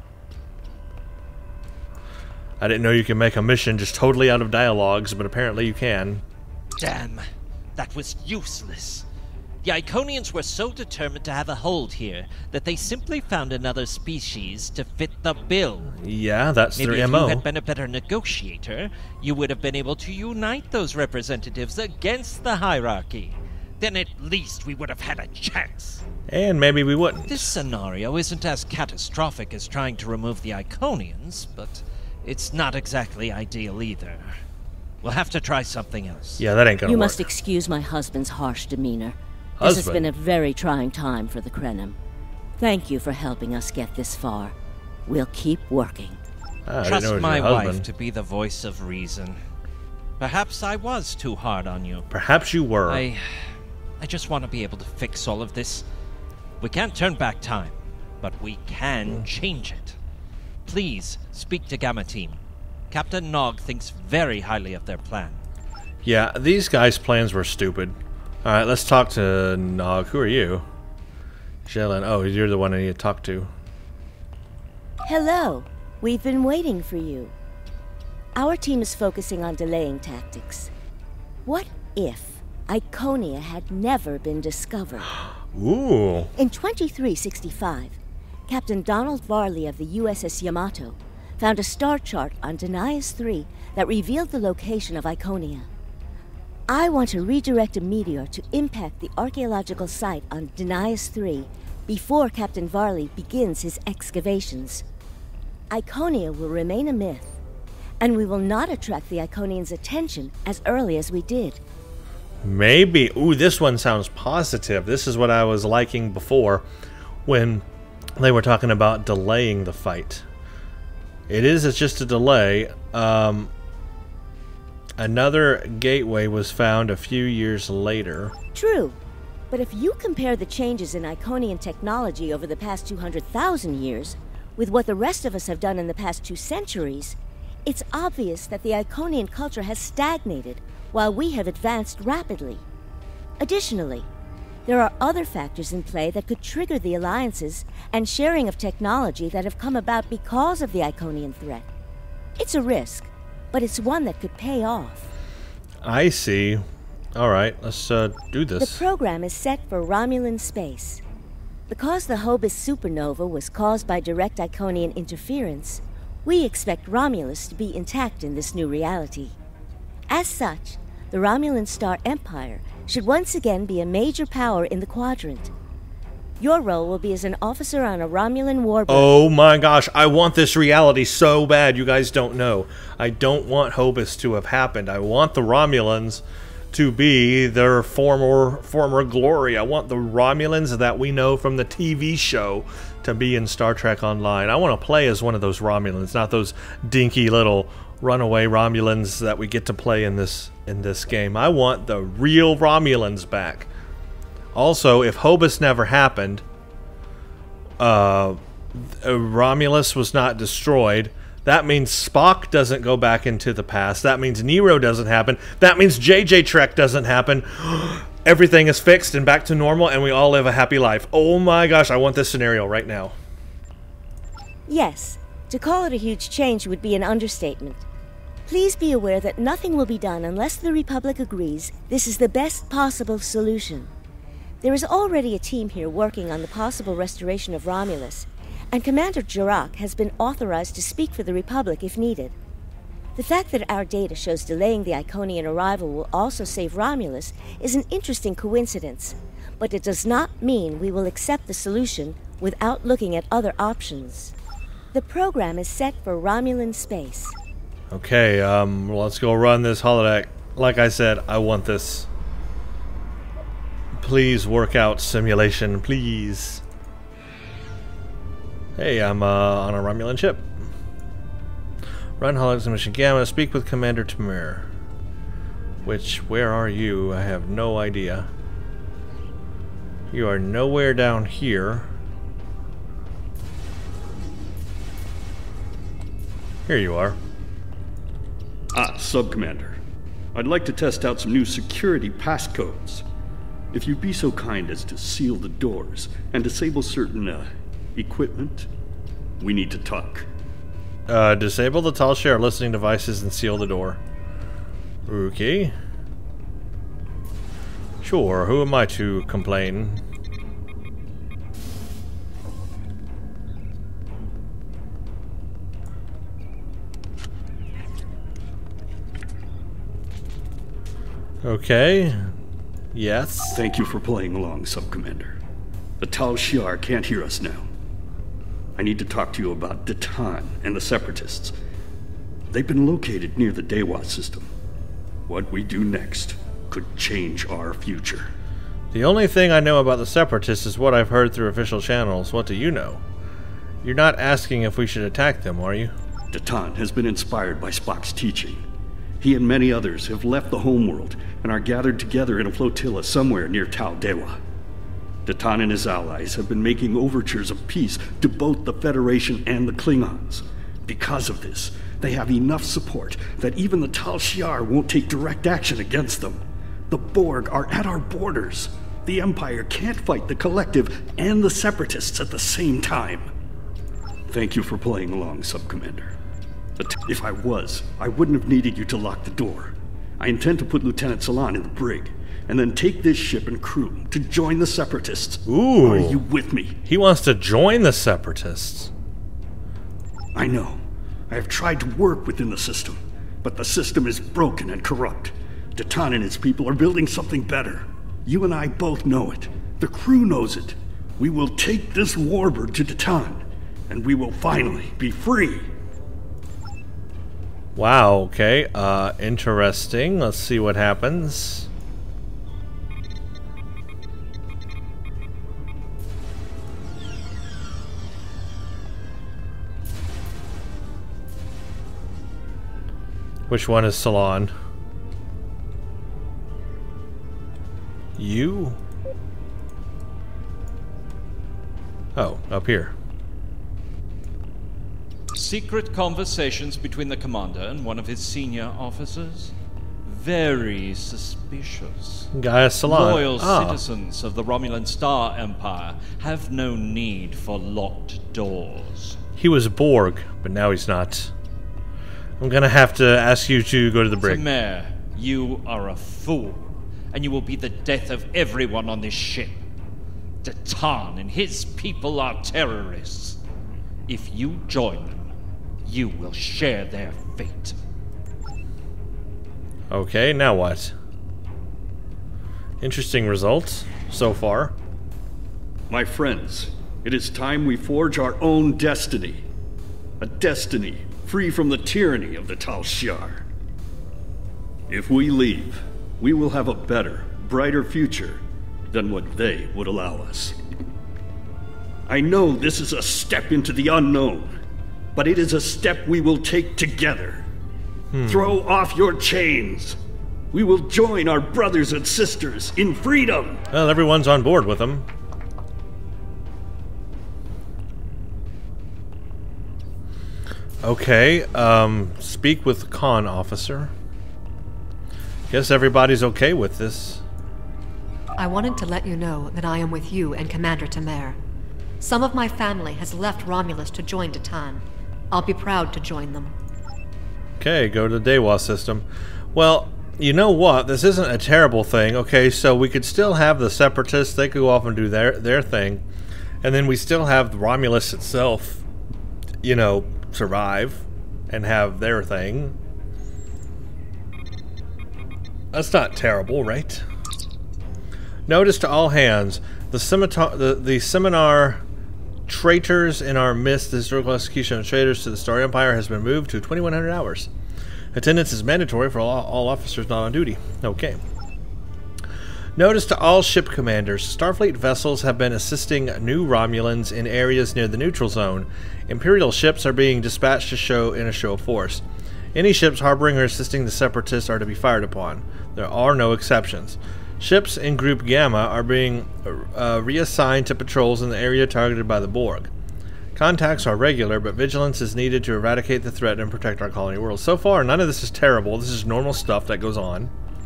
I didn't know you can make a mission just totally out of dialogues, but apparently you can. Damn, that was useless. The Iconians were so determined to have a hold here that they simply found another species to fit the bill. Yeah, that's Maybe their if M O. you had been a better negotiator, you would have been able to unite those representatives against the hierarchy. Then at least we would have had a chance. And maybe we wouldn't. This scenario isn't as catastrophic as trying to remove the Iconians, but it's not exactly ideal either. We'll have to try something else. Yeah, that ain't gonna you work. You must excuse my husband's harsh demeanor. This has been a very trying time for the Krenim. Thank you for helping us get this far. We'll keep working. Ah, Trust my wife to be the voice of reason. Perhaps I was too hard on you. Perhaps you were. I... I just want to be able to fix all of this. We can't turn back time, but we can change it. Please, speak to Gamma Team. Captain Nog thinks very highly of their plan. Yeah, these guys' plans were stupid. Alright, let's talk to Nog. Who are you? Jelen. Oh, you're the one I need to talk to. Hello. We've been waiting for you. Our team is focusing on delaying tactics. What if Iconia had never been discovered? Ooh. In twenty-three sixty-five, Captain Donald Varley of the U S S Yamato found a star chart on Denias three that revealed the location of Iconia. I want to redirect a meteor to impact the archaeological site on Denias three before Captain Varley begins his excavations. Iconia will remain a myth, and we will not attract the Iconians' attention as early as we did. Maybe. Ooh, this one sounds positive. This is what I was liking before when they were talking about delaying the fight. It is, it's just a delay. Um... Another gateway was found a few years later. True, but if you compare the changes in Iconian technology over the past two hundred thousand years with what the rest of us have done in the past two centuries, it's obvious that the Iconian culture has stagnated while we have advanced rapidly. Additionally, there are other factors in play that could trigger the alliances and sharing of technology that have come about because of the Iconian threat. It's a risk, but it's one that could pay off. I see. Alright, let's uh, do this. The program is set for Romulan space. Because the Hobus supernova was caused by direct Iconian interference, we expect Romulus to be intact in this new reality. As such, the Romulan Star Empire should once again be a major power in the quadrant. Your role will be as an officer on a Romulan war boat. Oh my gosh, I want this reality so bad, you guys don't know. I don't want Hobus to have happened. I want the Romulans to be their former former glory. I want the Romulans that we know from the T V show to be in Star Trek Online. I want to play as one of those Romulans, not those dinky little runaway Romulans that we get to play in this in this game. I want the real Romulans back. Also, if Hobus never happened, uh, Romulus was not destroyed, that means Spock doesn't go back into the past. That means Nero doesn't happen. That means J J Trek doesn't happen. Everything is fixed and back to normal, and we all live a happy life. Oh my gosh, I want this scenario right now. Yes, to call it a huge change would be an understatement. Please be aware that nothing will be done unless the Republic agrees this is the best possible solution. There is already a team here working on the possible restoration of Romulus, and Commander Jurok has been authorized to speak for the Republic if needed. The fact that our data shows delaying the Iconian arrival will also save Romulus is an interesting coincidence, but it does not mean we will accept the solution without looking at other options. The program is set for Romulan space. Okay, um, let's go run this holodeck. Like I said, I want this. Please work out simulation, please. Hey, I'm uh, on a Romulan ship. Run holodeck mission Gamma. Speak with Commander Tamir. Which, where are you? I have no idea. You are nowhere down here. Here you are. Ah, Sub-Commander. I'd like to test out some new security passcodes. If you'd be so kind as to seal the doors and disable certain, uh, equipment, we need to talk. Uh, disable the tall share listening devices and seal the door. Okay. Sure, who am I to complain? Okay. Yes. Thank you for playing along, Sub-Commander. The Tal Shiar can't hear us now. I need to talk to you about Datan and the Separatists. They've been located near the Dewa system. What we do next could change our future. The only thing I know about the Separatists is what I've heard through official channels. What do you know? You're not asking if we should attack them, are you? Datan has been inspired by Spock's teaching. He and many others have left the homeworld and are gathered together in a flotilla somewhere near Tal Dewa. Datan and his allies have been making overtures of peace to both the Federation and the Klingons. Because of this, they have enough support that even the Tal Shiar won't take direct action against them. The Borg are at our borders. The Empire can't fight the Collective and the Separatists at the same time. Thank you for playing along, Sub-Commander. But if I was, I wouldn't have needed you to lock the door. I intend to put Lieutenant Salon in the brig, and then take this ship and crew to join the Separatists. Ooh. Are you with me? He wants to join the Separatists. I know. I have tried to work within the system, but the system is broken and corrupt. Datan and his people are building something better. You and I both know it. The crew knows it. We will take this warbird to Datan, and we will finally be free. Wow, okay. Uh, interesting. Let's see what happens. Which one is Salon? You? Oh, up here. Secret conversations between the commander and one of his senior officers? Very suspicious. Gaius Salon. Loyal ah. citizens of the Romulan Star Empire have no need for locked doors. He was Borg, but now he's not. I'm gonna have to ask you to go to the brig. Tamir, you are a fool, and you will be the death of everyone on this ship. Datan and his people are terrorists. If you join them, you will share their fate. Okay, now what? Interesting results so far. My friends, it is time we forge our own destiny. A destiny free from the tyranny of the Tal Shiar. If we leave, we will have a better, brighter future than what they would allow us. I know this is a step into the unknown, but it is a step we will take together. Hmm. Throw off your chains. We will join our brothers and sisters in freedom. Well, everyone's on board with them. Okay, um, speak with Con officer. Guess everybody's okay with this. I wanted to let you know that I am with you and Commander Tamer. Some of my family has left Romulus to join Titan. I'll be proud to join them. Okay, go to the Dewa system. Well, you know what? This isn't a terrible thing. Okay, so we could still have the Separatists. They could go off and do their, their thing. And then we still have Romulus itself, you know, survive and have their thing. That's not terrible, right? Notice to all hands, the, scimitar, the, the seminar Traitors in Our Midst, the historical execution of traitors to the Star Empire has been moved to twenty-one hundred hours. Attendance is mandatory for all, all officers not on duty. Okay. Notice to all ship commanders, Starfleet vessels have been assisting new Romulans in areas near the neutral zone. Imperial ships are being dispatched to show in a show of force. Any ships harboring or assisting the Separatists are to be fired upon. There are no exceptions. Ships in Group Gamma are being uh, reassigned to patrols in the area targeted by the Borg. Contacts are regular, but vigilance is needed to eradicate the threat and protect our colony world. So far, none of this is terrible. This is normal stuff that goes on.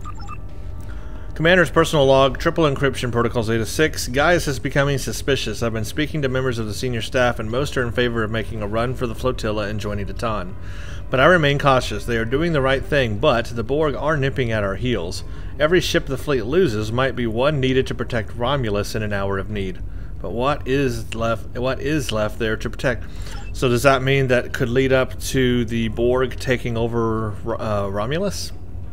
Commander's personal log, triple encryption protocol Zeta six. Gaius is becoming suspicious. I've been speaking to members of the senior staff, and most are in favor of making a run for the flotilla and joining Titan. But I remain cautious. They are doing the right thing, but the Borg are nipping at our heels. Every ship the fleet loses might be one needed to protect Romulus in an hour of need. But what is left? What is left there to protect? So does that mean that could lead up to the Borg taking over uh, Romulus?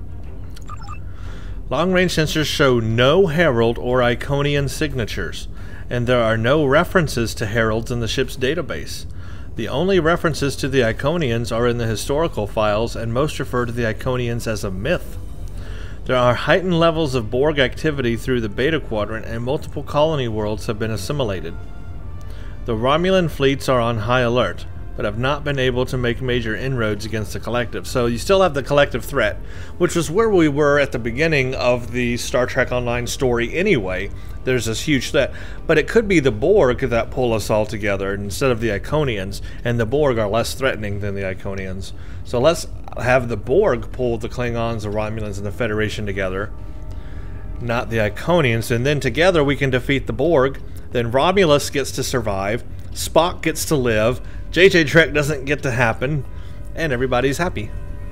Long-range sensors show no Herald or Iconian signatures, and there are no references to Heralds in the ship's database. The only references to the Iconians are in the historical files, and most refer to the Iconians as a myth. There are heightened levels of Borg activity through the Beta Quadrant, and multiple colony worlds have been assimilated. The Romulan fleets are on high alert, but have not been able to make major inroads against the Collective. So you still have the Collective threat, which was where we were at the beginning of the Star Trek Online story anyway. There's this huge threat. But it could be the Borg that pull us all together instead of the Iconians, and the Borg are less threatening than the Iconians. So let's have the Borg pull the Klingons, the Romulans, and the Federation together, not the Iconians, and then together we can defeat the Borg. Then Romulus gets to survive, Spock gets to live, J J Trek doesn't get to happen, and everybody's happy.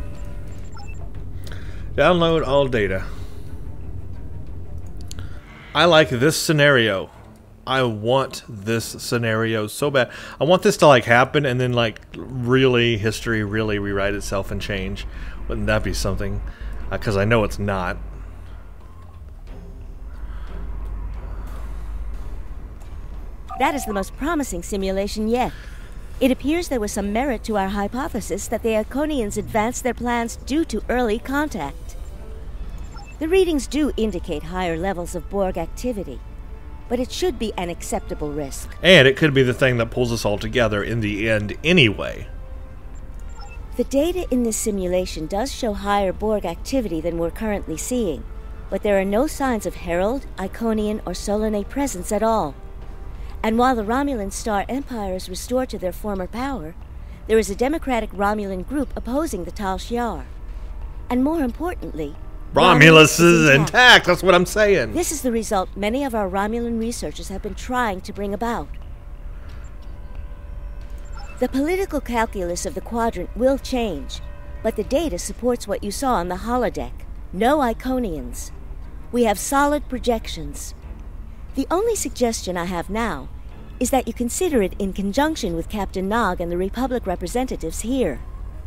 Download all data. I like this scenario. I want this scenario so bad. I want this to like happen and then like really history really rewrite itself and change. Wouldn't that be something? Because uh, I know it's not. That is the most promising simulation yet. It appears there was some merit to our hypothesis that the Iconians advanced their plans due to early contact. The readings do indicate higher levels of Borg activity, but it should be an acceptable risk. And it could be the thing that pulls us all together in the end anyway. The data in this simulation does show higher Borg activity than we're currently seeing, but there are no signs of Herald, Iconian, or Solanae presence at all. And while the Romulan Star Empire is restored to their former power, there is a democratic Romulan group opposing the Tal Shiar. And more importantly, Romulus is intact. intact, that's what I'm saying. This is the result many of our Romulan researchers have been trying to bring about. The political calculus of the Quadrant will change, but the data supports what you saw on the holodeck. No Iconians. We have solid projections. The only suggestion I have now is that you consider it in conjunction with Captain Nog and the Republic representatives here.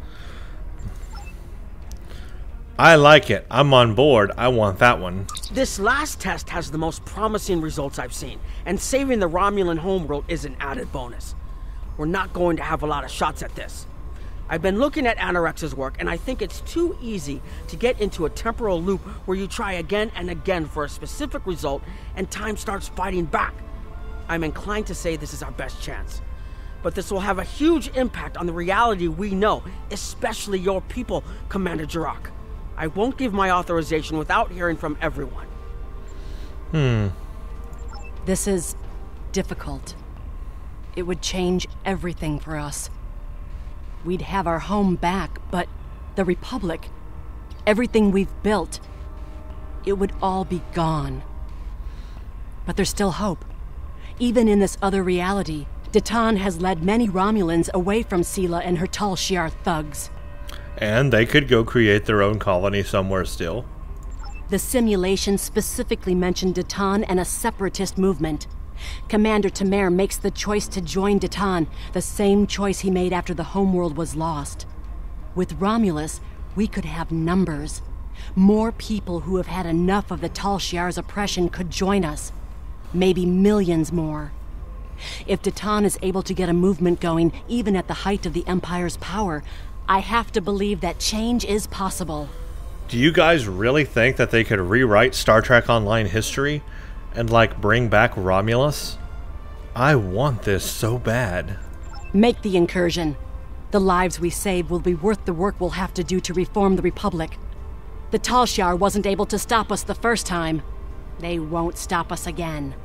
I like it. I'm on board. I want that one. This last test has the most promising results I've seen, and saving the Romulan homeworld is an added bonus. We're not going to have a lot of shots at this. I've been looking at Anorex's work, and I think it's too easy to get into a temporal loop where you try again and again for a specific result, and time starts fighting back. I'm inclined to say this is our best chance. But this will have a huge impact on the reality we know, especially your people, Commander Jirok. I won't give my authorization without hearing from everyone. Hmm. This is difficult. It would change everything for us. We'd have our home back, but the Republic, everything we've built, it would all be gone. But there's still hope. Even in this other reality, Datan has led many Romulans away from Sela and her Tal Shiar thugs. And they could go create their own colony somewhere still. The simulation specifically mentioned Datan and a separatist movement. Commander Tamer makes the choice to join Datan, the same choice he made after the homeworld was lost. With Romulus, we could have numbers. More people who have had enough of the Tal Shiar's oppression could join us. Maybe millions more. If Datan is able to get a movement going, even at the height of the Empire's power, I have to believe that change is possible. Do you guys really think that they could rewrite Star Trek Online history and, like, bring back Romulus? I want this so bad. Make the incursion. The lives we save will be worth the work we'll have to do to reform the Republic. The Tal Shiar wasn't able to stop us the first time. They won't stop us again.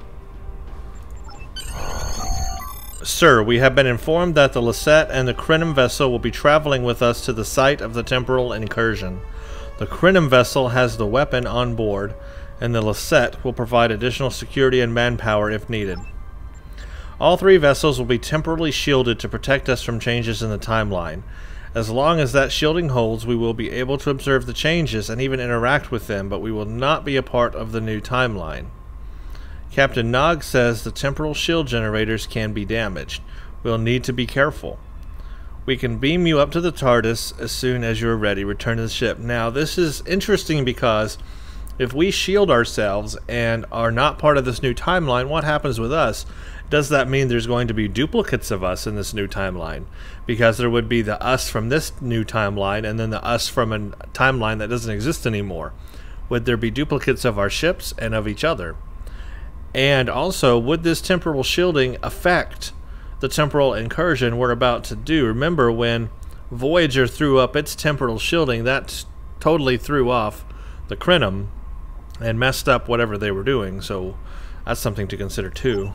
Sir, we have been informed that the Lisette and the Krenim vessel will be traveling with us to the site of the temporal incursion. The Krenim vessel has the weapon on board, and the Lisette will provide additional security and manpower if needed. All three vessels will be temporally shielded to protect us from changes in the timeline. As long as that shielding holds, we will be able to observe the changes and even interact with them, but we will not be a part of the new timeline. Captain Nog says the temporal shield generators can be damaged. We'll need to be careful. We can beam you up to the TARDIS as soon as you're ready. Return to the ship. Now, this is interesting because if we shield ourselves and are not part of this new timeline, what happens with us? Does that mean there's going to be duplicates of us in this new timeline? Because there would be the us from this new timeline and then the us from a timeline that doesn't exist anymore. Would there be duplicates of our ships and of each other? And also, would this temporal shielding affect the temporal incursion we're about to do? Remember when Voyager threw up its temporal shielding, that totally threw off the Krenim and messed up whatever they were doing, so that's something to consider too.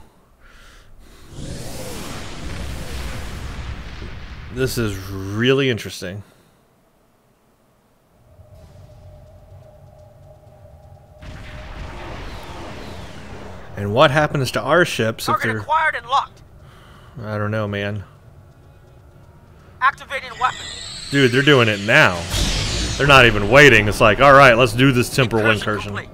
This is really interesting. And what happens to our ships if Target they're... acquired and locked. I don't know, man. Activating weapon. Dude, they're doing it now. They're not even waiting. It's like, alright, let's do this temporal incursion. Complete.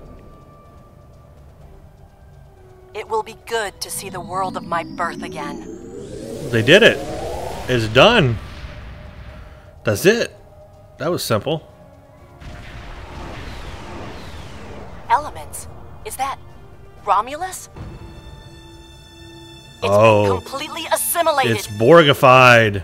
It will be good to see the world of my birth again. They did it. It's done. That's it. That was simple. Elements? Is that Romulus? It's Oh. been completely assimilated. It's Borgified.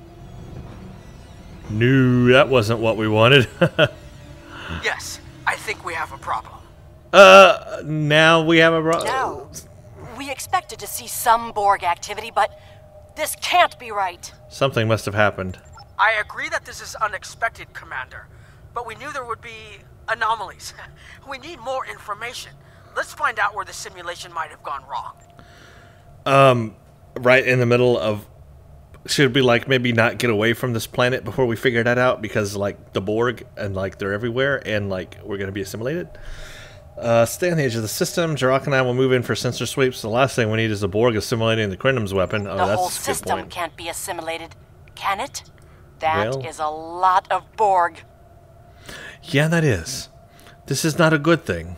No, that wasn't what we wanted. Yes, I think we have a problem. uh, now we have a problem. No. We expected to see some Borg activity, but this can't be right. Something must have happened. I agree that this is unexpected, Commander, but we knew there would be anomalies. We need more information. Let's find out where the simulation might have gone wrong. Um, right in the middle of... Should we, like, maybe not get away from this planet before we figure that out? Because, like, the Borg, and, like, they're everywhere, and, like, we're going to be assimilated? Uh, stay on the edge of the system. Jirok and I will move in for sensor sweeps. The last thing we need is the Borg assimilating the Krenim's weapon. Oh, the that's whole a good system point. can't be assimilated, can it? That Well- is a lot of Borg. Yeah, that is. This is not a good thing.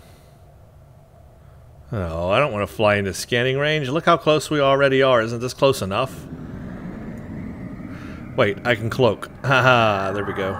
Oh, I don't want to fly into scanning range. Look how close we already are. Isn't this close enough? Wait, I can cloak. Haha, there we go.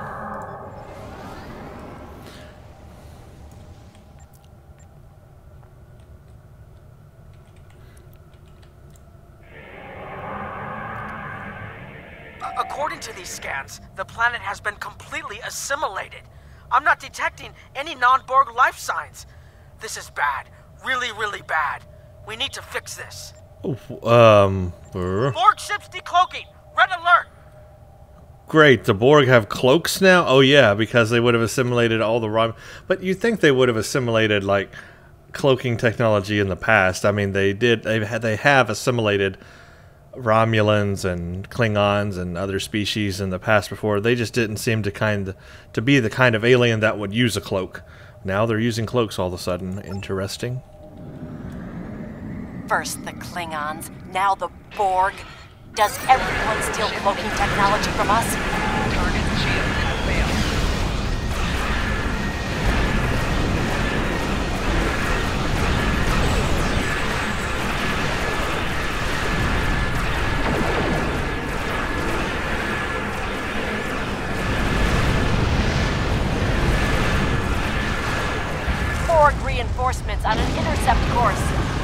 According to these scans, the planet has been completely assimilated. I'm not detecting any non-Borg life signs. This is bad. Really, really bad. We need to fix this. Um... brr. Borg ships decloaking! Red alert! Great, the Borg have cloaks now? Oh yeah, because they would have assimilated all the Rom... But you'd think they would have assimilated, like, cloaking technology in the past. I mean, they did... They had, they have assimilated Romulans and Klingons and other species in the past before. They just didn't seem to kind to be the kind of alien that would use a cloak. Now they're using cloaks all of a sudden. Interesting. First the Klingons, now the Borg. Does everyone steal cloaking technology from us? Target shield has failed. Borg reinforcements on an intercept course.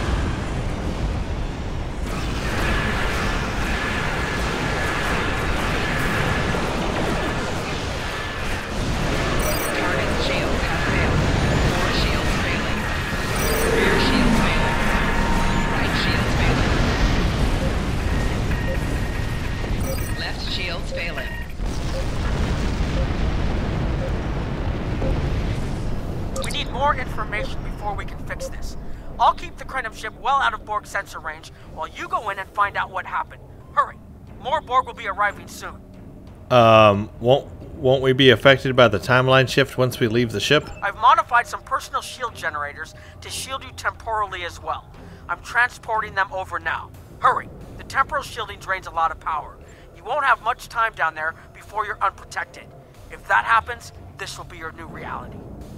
I'll keep the Krenim ship well out of Borg sensor range while you go in and find out what happened. Hurry. More Borg will be arriving soon. Um, won't won't we be affected by the timeline shift once we leave the ship? I've modified some personal shield generators to shield you temporally as well. I'm transporting them over now. Hurry. The temporal shielding drains a lot of power. You won't have much time down there before you're unprotected. If that happens, this will be your new reality.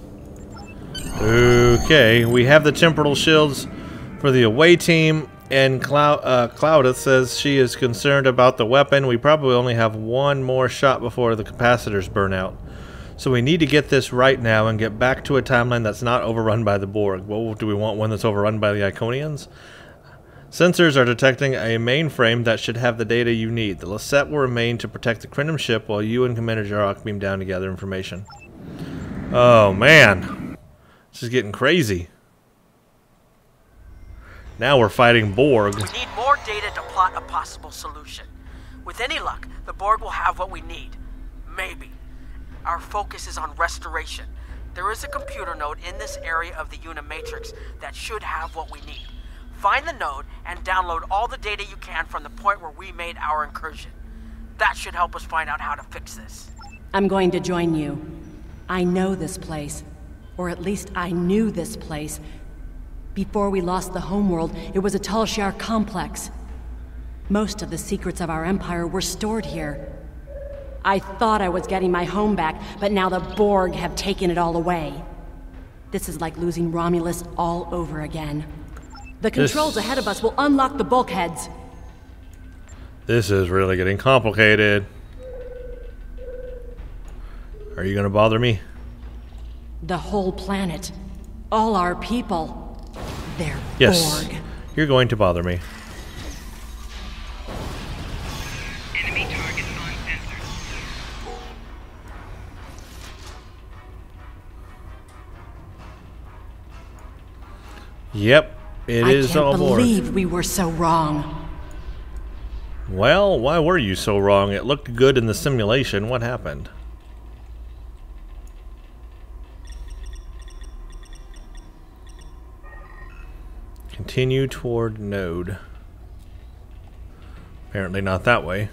Okay, we have the temporal shields for the away team, and Clou uh, Cloudith says she is concerned about the weapon. We probably only have one more shot before the capacitors burn out. So we need to get this right now and get back to a timeline that's not overrun by the Borg. Well, do we want one that's overrun by the Iconians? Sensors are detecting a mainframe that should have the data you need. The Lisette will remain to protect the Krenim ship while you and Commander Jarok beam down to gather information. Oh, man. This is getting crazy. Now we're fighting Borg. We need more data to plot a possible solution. With any luck, the Borg will have what we need. Maybe. Our focus is on restoration. There is a computer node in this area of the Unimatrix that should have what we need. Find the node and download all the data you can from the point where we made our incursion. That should help us find out how to fix this. I'm going to join you. I know this place. Or at least I knew this place. Before we lost the homeworld, it was a Tal Shiar complex. Most of the secrets of our empire were stored here. I thought I was getting my home back, but now the Borg have taken it all away. This is like losing Romulus all over again. The controls this... ahead of us will unlock the bulkheads. This is really getting complicated. Are you gonna bother me? The whole planet. All our people. They're yes. Borg. You're going to bother me. Enemy target uncensored. Yep, it I is can't all Borg. believe we were so wrong. Well, why were you so wrong? It looked good in the simulation. What happened? Continue toward node. Apparently not that way.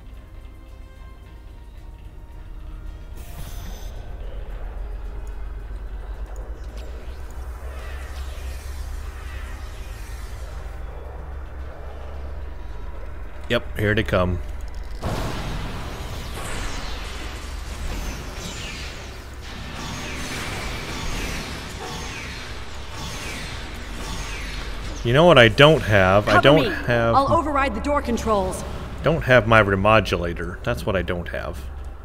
Yep, here they come. You know what I don't have? Cover I don't me. have... I'll override the door controls. Don't have my remodulator. That's what I don't have.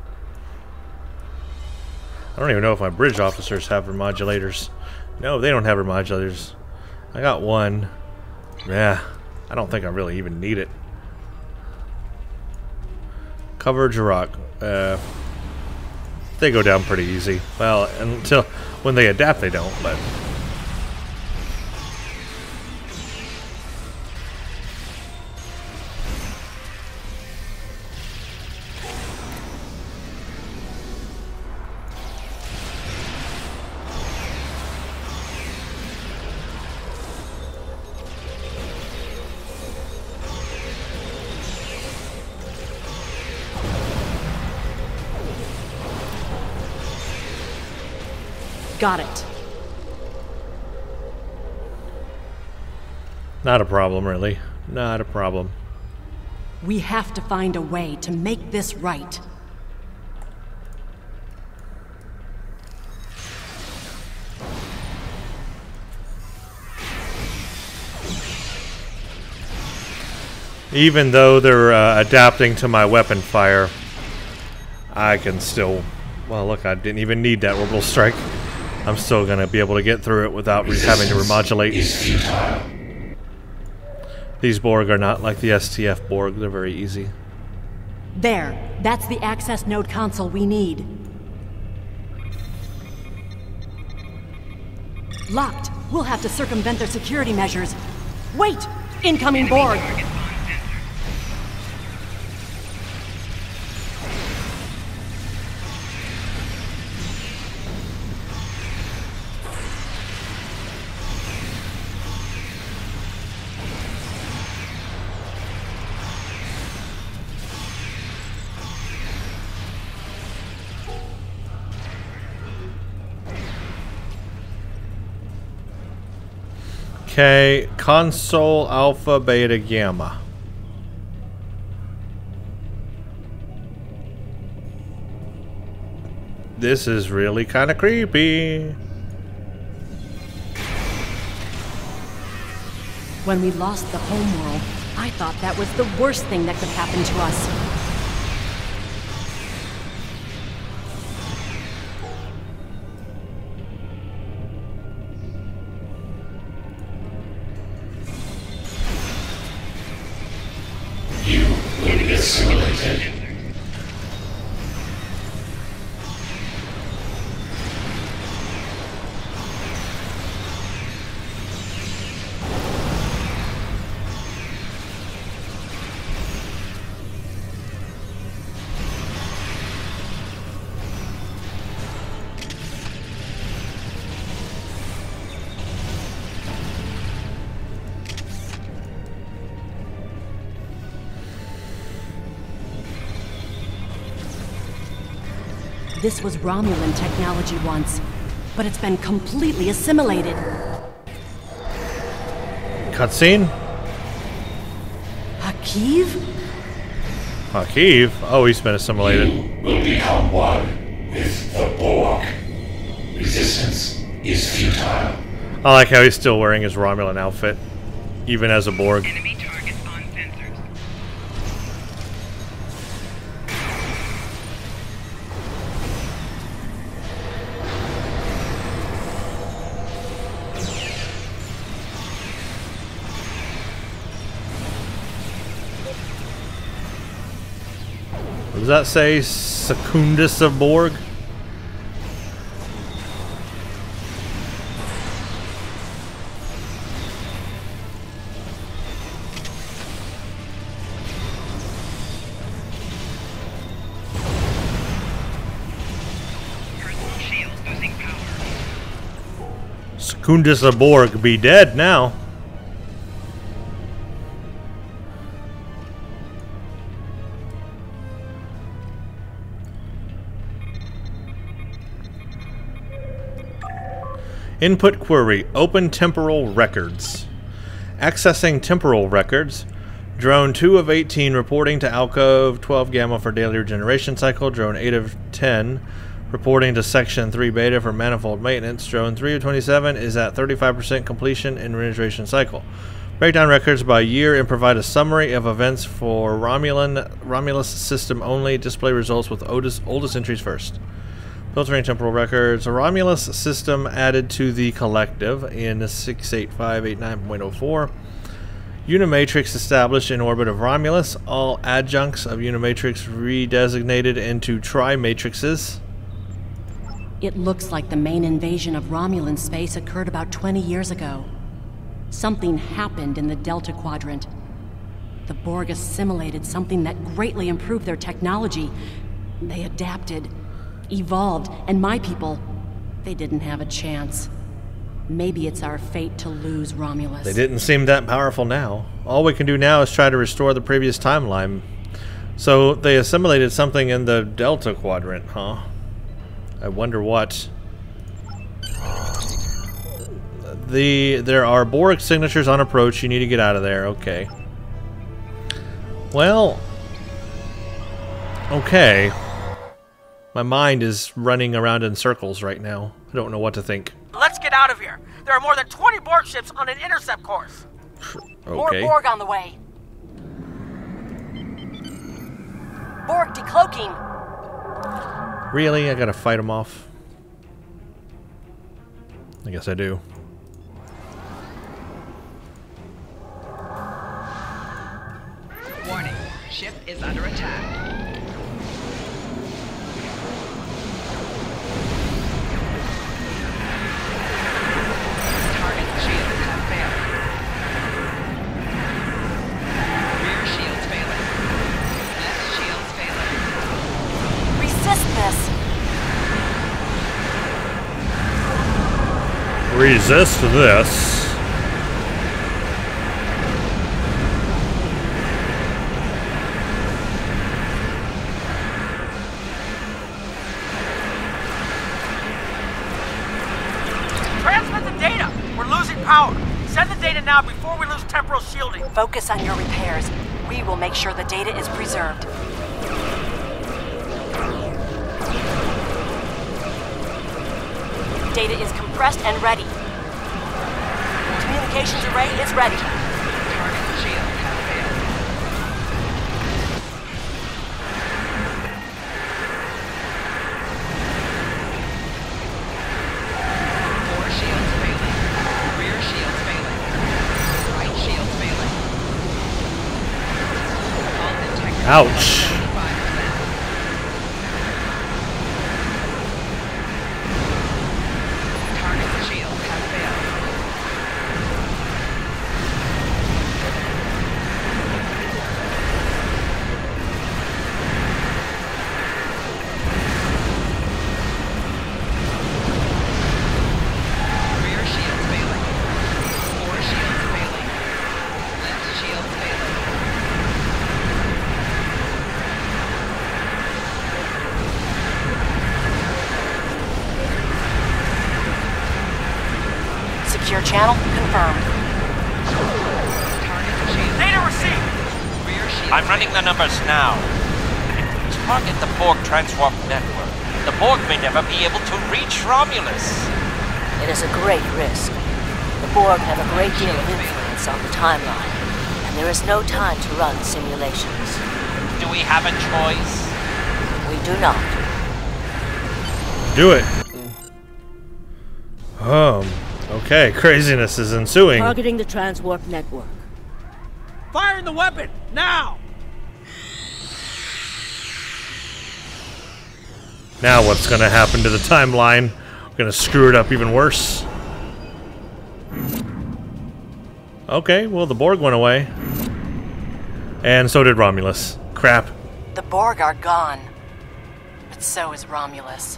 I don't even know if my bridge officers have remodulators. No, they don't have remodulators. I got one. Yeah, I don't think I really even need it. Coverage rock. Uh, they go down pretty easy. Well, until when they adapt, they don't. But got it. not a problem, really. Not a problem. We have to find a way to make this right. Even though they're uh, adapting to my weapon fire, I can still... Well, look, I didn't even need that orbital strike. I'm still going to be able to get through it without re having to remodulate. These Borg are not like the S T F Borg. They're very easy. There. That's the access node console we need. Locked. We'll have to circumvent their security measures. Wait! Incoming Borg! Okay, console alpha, beta, gamma. This is really kind of creepy. When we lost the homeworld, I thought that was the worst thing that could happen to us. Assimilated. This was Romulan technology once, but it's been completely assimilated. Cutscene? Hakiv? Hakiv? Oh, he's been assimilated. You will become one with the Borg. Resistance is futile. I like how he's still wearing his Romulan outfit, even as a Borg. Enemy targets on sensors. Does that say Secundus of Borg? Personal shields losing power. Secundus of Borg be dead now. Input query. Open temporal records. Accessing temporal records. Drone two of eighteen reporting to Alcove twelve Gamma for daily regeneration cycle. Drone eight of ten reporting to Section three Beta for manifold maintenance. Drone three of twenty-seven is at thirty-five percent completion in regeneration cycle. Break down records by year and provide a summary of events for Romulan Romulus system only. Display results with oldest, oldest entries first. Filtering temporal records. A Romulus system added to the collective in six eight five eight nine point oh four. Unimatrix established in orbit of Romulus. All adjuncts of Unimatrix redesignated into Tri-Matrixes. It looks like the main invasion of Romulan space occurred about twenty years ago. Something happened in the Delta Quadrant. The Borg assimilated something that greatly improved their technology. They adapted, evolved, and my people, they didn't have a chance. Maybe it's our fate to lose Romulus. They didn't seem that powerful now. All we can do now is try to restore the previous timeline. So they assimilated something in the Delta Quadrant, huh? I wonder what. The there are Borg signatures on approach. You need to get out of there. Okay. Well. Okay. My mind is running around in circles right now. I don't know what to think. Let's get out of here. There are more than twenty Borg ships on an intercept course. Okay. More Borg on the way. Borg decloaking. Really? I gotta fight them off? I guess I do. Warning, ship is under attack. Target shields have failed. Rear shields failing. Left shields failing. Resist this. Resist this. Transmit the data. We're losing power. Send the data now before we lose temporal shielding. Focus on your repairs. We will make sure the data is preserved. Data is compressed and ready. Communications array is ready. Target shields have failed. Four shields failing. Rear shields failing. Right shields failing. All integrity. Ouch. seventy-five percent. Target shields have failed. Rear shields failing. Four shields failing. Left shields failing. Secure channel confirmed. Target shields. Data received. Rear shields. I'm running the numbers now. Target the Borg transwarp network. The Borg may never be able to reach Romulus. It is a great risk. The Borg have a great deal of influence on the timeline, and there is no time to run simulations. Do we have a choice? We do not. Do it. Um. Okay. Craziness is ensuing. Targeting the transwarp network. Firing the weapon now. Now what's gonna happen to the timeline? We're gonna screw it up even worse. Okay, well the Borg went away. And so did Romulus. Crap. The Borg are gone. But so is Romulus.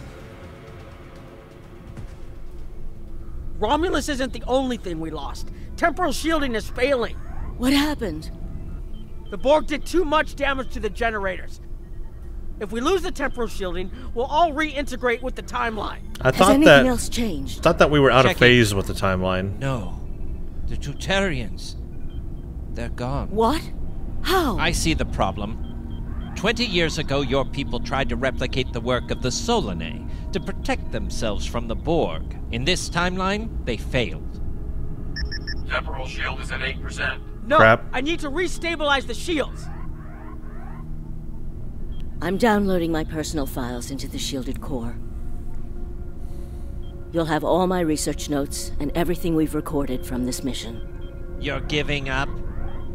Romulus isn't the only thing we lost. Temporal shielding is failing. What happened? The Borg did too much damage to the generators. If we lose the temporal shielding, we'll all reintegrate with the timeline. I Has thought anything that else changed? thought that we were out of Checking. phase with the timeline. No. The Tutarians. They're gone. What? How? I see the problem. Twenty years ago, your people tried to replicate the work of the Solanae to protect themselves from the Borg. In this timeline, they failed. Temporal shield is at eight percent. No, Crap. I need to restabilize the shields. I'm downloading my personal files into the shielded core. You'll have all my research notes and everything we've recorded from this mission. You're giving up?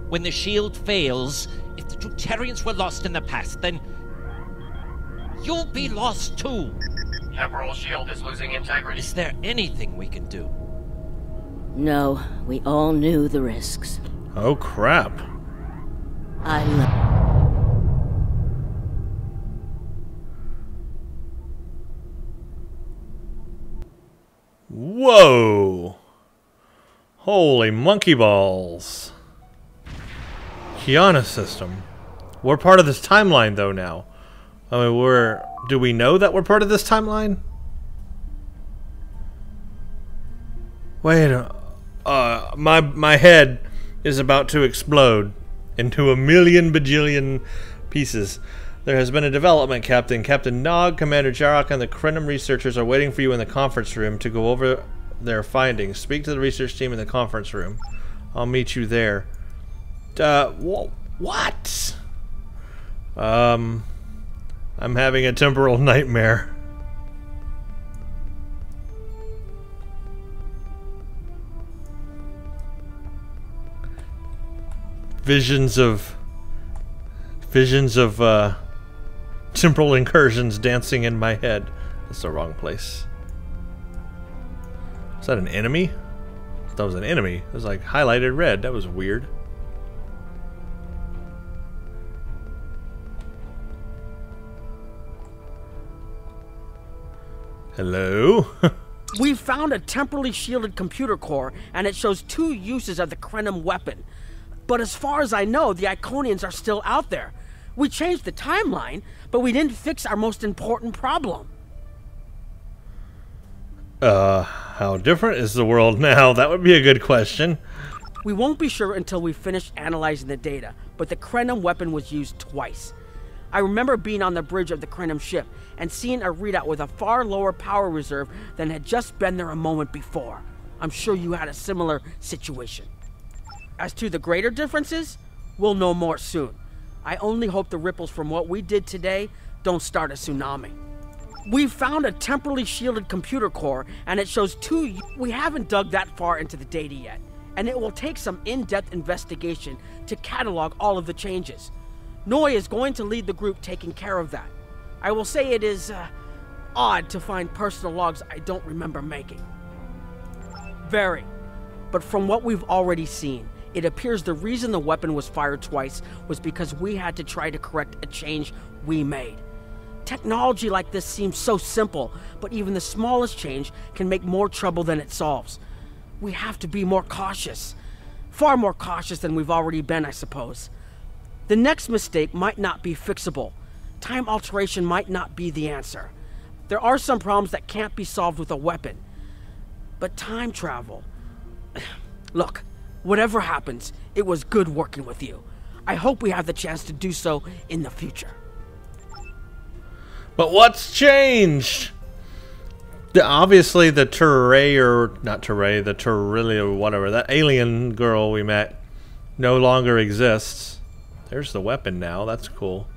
When the shield fails, if the Deuterians were lost in the past, then you'll be lost too. Temporal shield is losing integrity. Is there anything we can do? No, we all knew the risks. Oh, crap. I love... Whoa! Holy monkey balls. Kiana system. We're part of this timeline, though, now. I mean, we're... Do we know that we're part of this timeline? Wait a... Uh, my, my head is about to explode into a million bajillion pieces. There has been a development, Captain. Captain Nog, Commander Jarok, and the Krenim researchers are waiting for you in the conference room to go over their findings. Speak to the research team in the conference room. I'll meet you there. Uh, wh what? Um, I'm having a temporal nightmare. Visions of... Visions of, uh... temporal incursions dancing in my head. That's the wrong place. Is that an enemy? That was an enemy. It was like highlighted red. That was weird. Hello? We found a temporally shielded computer core, and it shows two uses of the Krenim weapon. But as far as I know, the Iconians are still out there. We changed the timeline, but we didn't fix our most important problem. Uh, how different is the world now? That would be a good question. We won't be sure until we finish analyzing the data, but the Krenim weapon was used twice. I remember being on the bridge of the Krenim ship and seeing a readout with a far lower power reserve than had just been there a moment before. I'm sure you had a similar situation. As to the greater differences, we'll know more soon. I only hope the ripples from what we did today don't start a tsunami. We found a temporally shielded computer core, and it shows two... We haven't dug that far into the data yet, and it will take some in-depth investigation to catalog all of the changes. Noi is going to lead the group taking care of that. I will say it is uh, odd to find personal logs I don't remember making. Very. But from what we've already seen, it appears the reason the weapon was fired twice was because we had to try to correct a change we made. Technology like this seems so simple, but even the smallest change can make more trouble than it solves. We have to be more cautious. Far more cautious than we've already been, I suppose. The next mistake might not be fixable. Time alteration might not be the answer. There are some problems that can't be solved with a weapon. But time travel... Look, whatever happens, it was good working with you. I hope we have the chance to do so in the future. But what's changed? The, obviously the Turay, or not Turay, the Turillia or whatever, that alien girl we met no longer exists. There's the weapon now, that's cool.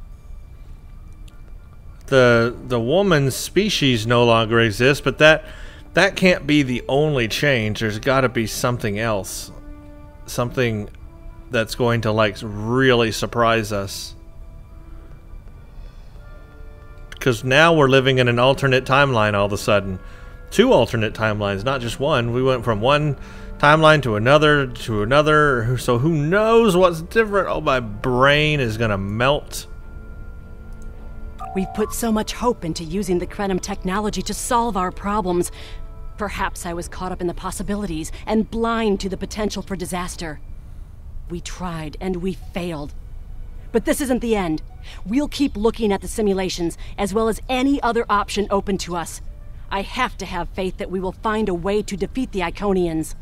The the woman's species no longer exists, but that that can't be the only change. There's gotta be something else. Something that's going to like really surprise us. Because now we're living in an alternate timeline all of a sudden. Two alternate timelines, not just one. We went from one timeline to another to another. So who knows what's different? Oh, my brain is gonna melt. We've put so much hope into using the Krenim technology to solve our problems. Perhaps I was caught up in the possibilities and blind to the potential for disaster. We tried and we failed. But this isn't the end. We'll keep looking at the simulations, as well as any other option open to us. I have to have faith that we will find a way to defeat the Iconians.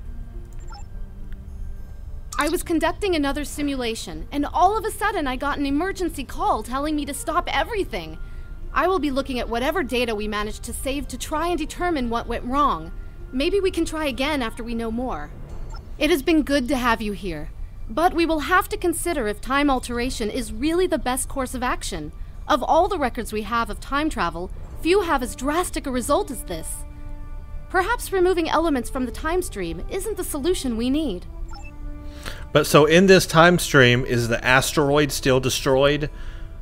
I was conducting another simulation, and all of a sudden I got an emergency call telling me to stop everything. I will be looking at whatever data we managed to save to try and determine what went wrong. Maybe we can try again after we know more. It has been good to have you here. But we will have to consider if time alteration is really the best course of action. Of all the records we have of time travel, few have as drastic a result as this. Perhaps removing elements from the time stream isn't the solution we need. But so in this time stream, is the asteroid still destroyed?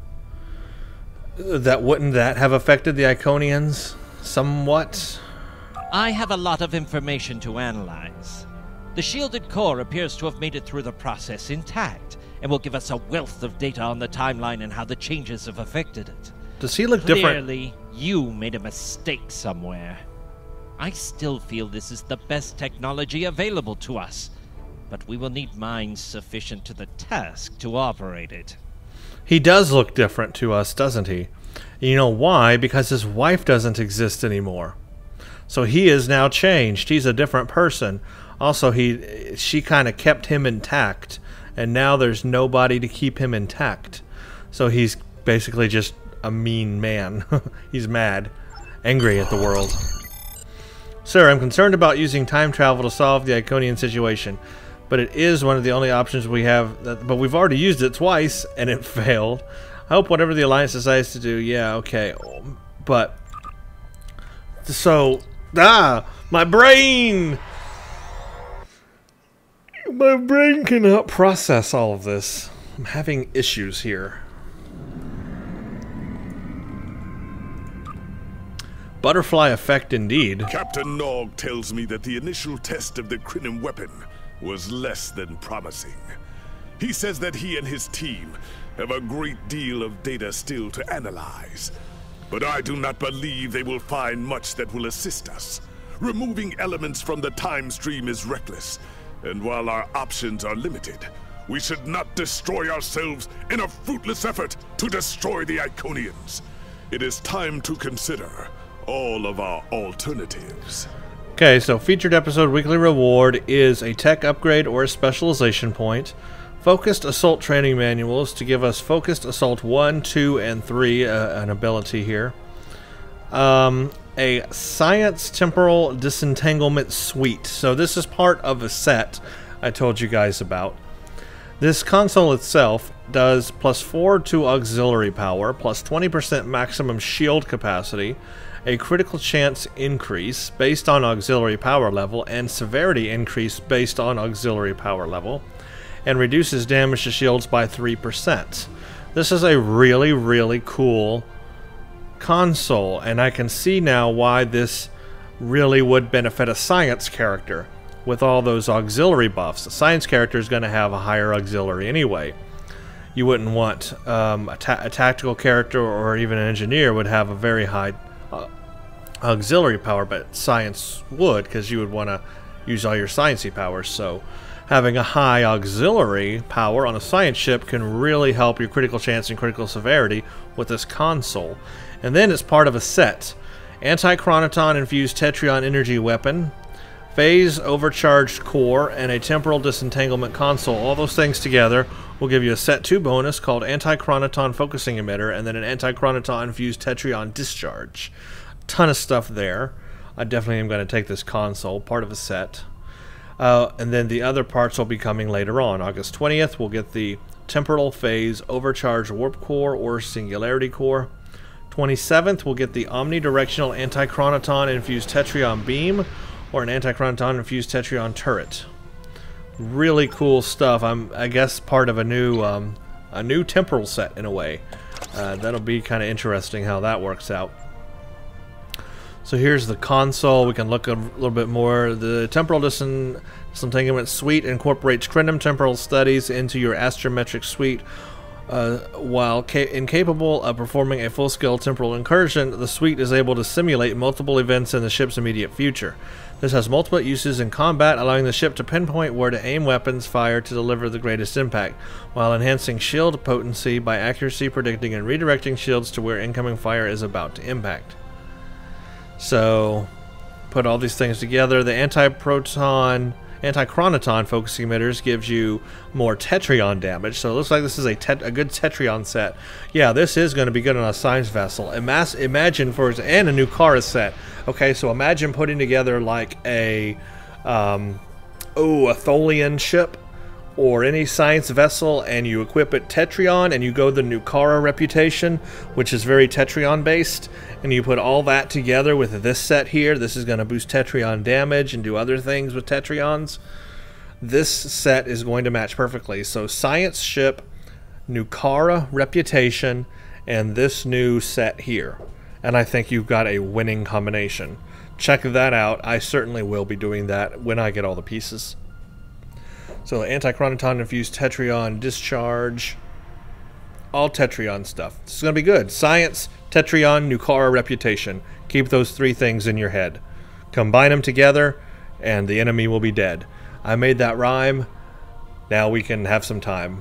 That wouldn't that have affected the Iconians somewhat? I have a lot of information to analyze. The shielded core appears to have made it through the process intact, and will give us a wealth of data on the timeline and how the changes have affected it. Does he look different? Clearly, you made a mistake somewhere. I still feel this is the best technology available to us, but we will need minds sufficient to the task to operate it. He does look different to us, doesn't he? You know why? Because his wife doesn't exist anymore. So he is now changed. He's a different person. Also, he she kind of kept him intact, and now there's nobody to keep him intact. So he's basically just a mean man. He's mad, angry at the world. Sir, I'm concerned about using time travel to solve the Iconian situation, but it is one of the only options we have. That, but we've already used it twice, and it failed. I hope whatever the Alliance decides to do, yeah, okay. But, so, ah, my brain! My brain cannot process all of this. I'm having issues here. Butterfly effect indeed. Captain Nog tells me that the initial test of the Crinan weapon was less than promising. He says that he and his team have a great deal of data still to analyze. But I do not believe they will find much that will assist us. Removing elements from the time stream is reckless, and while our options are limited, we should not destroy ourselves in a fruitless effort to destroy the Iconians. It is time to consider all of our alternatives. Okay, so featured episode weekly reward is a tech upgrade or a specialization point. Focused Assault training manuals to give us Focused Assault one, two, and three, uh, an ability here. Um, a Science Temporal Disentanglement Suite. So this is part of a set I told you guys about. This console itself does plus four to auxiliary power, plus twenty percent maximum shield capacity, a critical chance increase based on auxiliary power level, and severity increase based on auxiliary power level, and reduces damage to shields by three percent. This is a really, really cool console, and I can see now why this really would benefit a science character with all those auxiliary buffs. A science character is going to have a higher auxiliary anyway. You wouldn't want um, a, ta a tactical character or even an engineer would have a very high uh, auxiliary power, but science would, because you would want to use all your sciencey powers. So having a high auxiliary power on a science ship can really help your critical chance and critical severity with this console. And then it's part of a set. Anti-Chronoton infused Tetrion energy weapon, phase overcharged core, and a temporal disentanglement console. All those things together will give you a set two bonus called Anti-Chronoton focusing emitter, and then an Anti-Chronoton infused Tetrion discharge. Ton of stuff there. I definitely am going to take this console, part of a set. Uh, and then the other parts will be coming later on. August twentieth, we'll get the temporal phase overcharged warp core or singularity core. twenty-seventh, we'll get the omnidirectional Anti-Chronoton infused Tetrion beam, or an Anti-Chronoton infused Tetrion turret. Really cool stuff. I'm, I guess, part of a new, um, a new temporal set in a way. Uh, that'll be kind of interesting how that works out. So here's the console. We can look a little bit more. The temporal disentanglement suite incorporates Crinan temporal studies into your astrometric suite. Uh, while ca incapable of performing a full-scale temporal incursion, the suite is able to simulate multiple events in the ship's immediate future. This has multiple uses in combat, allowing the ship to pinpoint where to aim weapons fire to deliver the greatest impact, while enhancing shield potency by accuracy predicting and redirecting shields to where incoming fire is about to impact. So, put all these things together. The anti-proton, anti-chronoton focusing emitters gives you more Tetrion damage. So it looks like this is a, tet a good Tetrion set. Yeah, this is going to be good on a science vessel. Imas imagine for and a new Kara set. Okay, so imagine putting together like a um, oh a Tholian ship or any science vessel, and you equip it Tetrion, and you go the Nukara reputation, which is very Tetrion based, and you put all that together with this set here. This is going to boost Tetrion damage and do other things with Tetrions. this set is going to match perfectly. So science ship, Nukara reputation, and this new set here. And I think you've got a winning combination. Check that out. I certainly will be doing that when I get all the pieces. So anti-chronoton infused Tetrion discharge. All Tetrion stuff. This is going to be good. Science, Tetrion, Nukara reputation. Keep those three things in your head. Combine them together, and the enemy will be dead. I made that rhyme. Now we can have some time.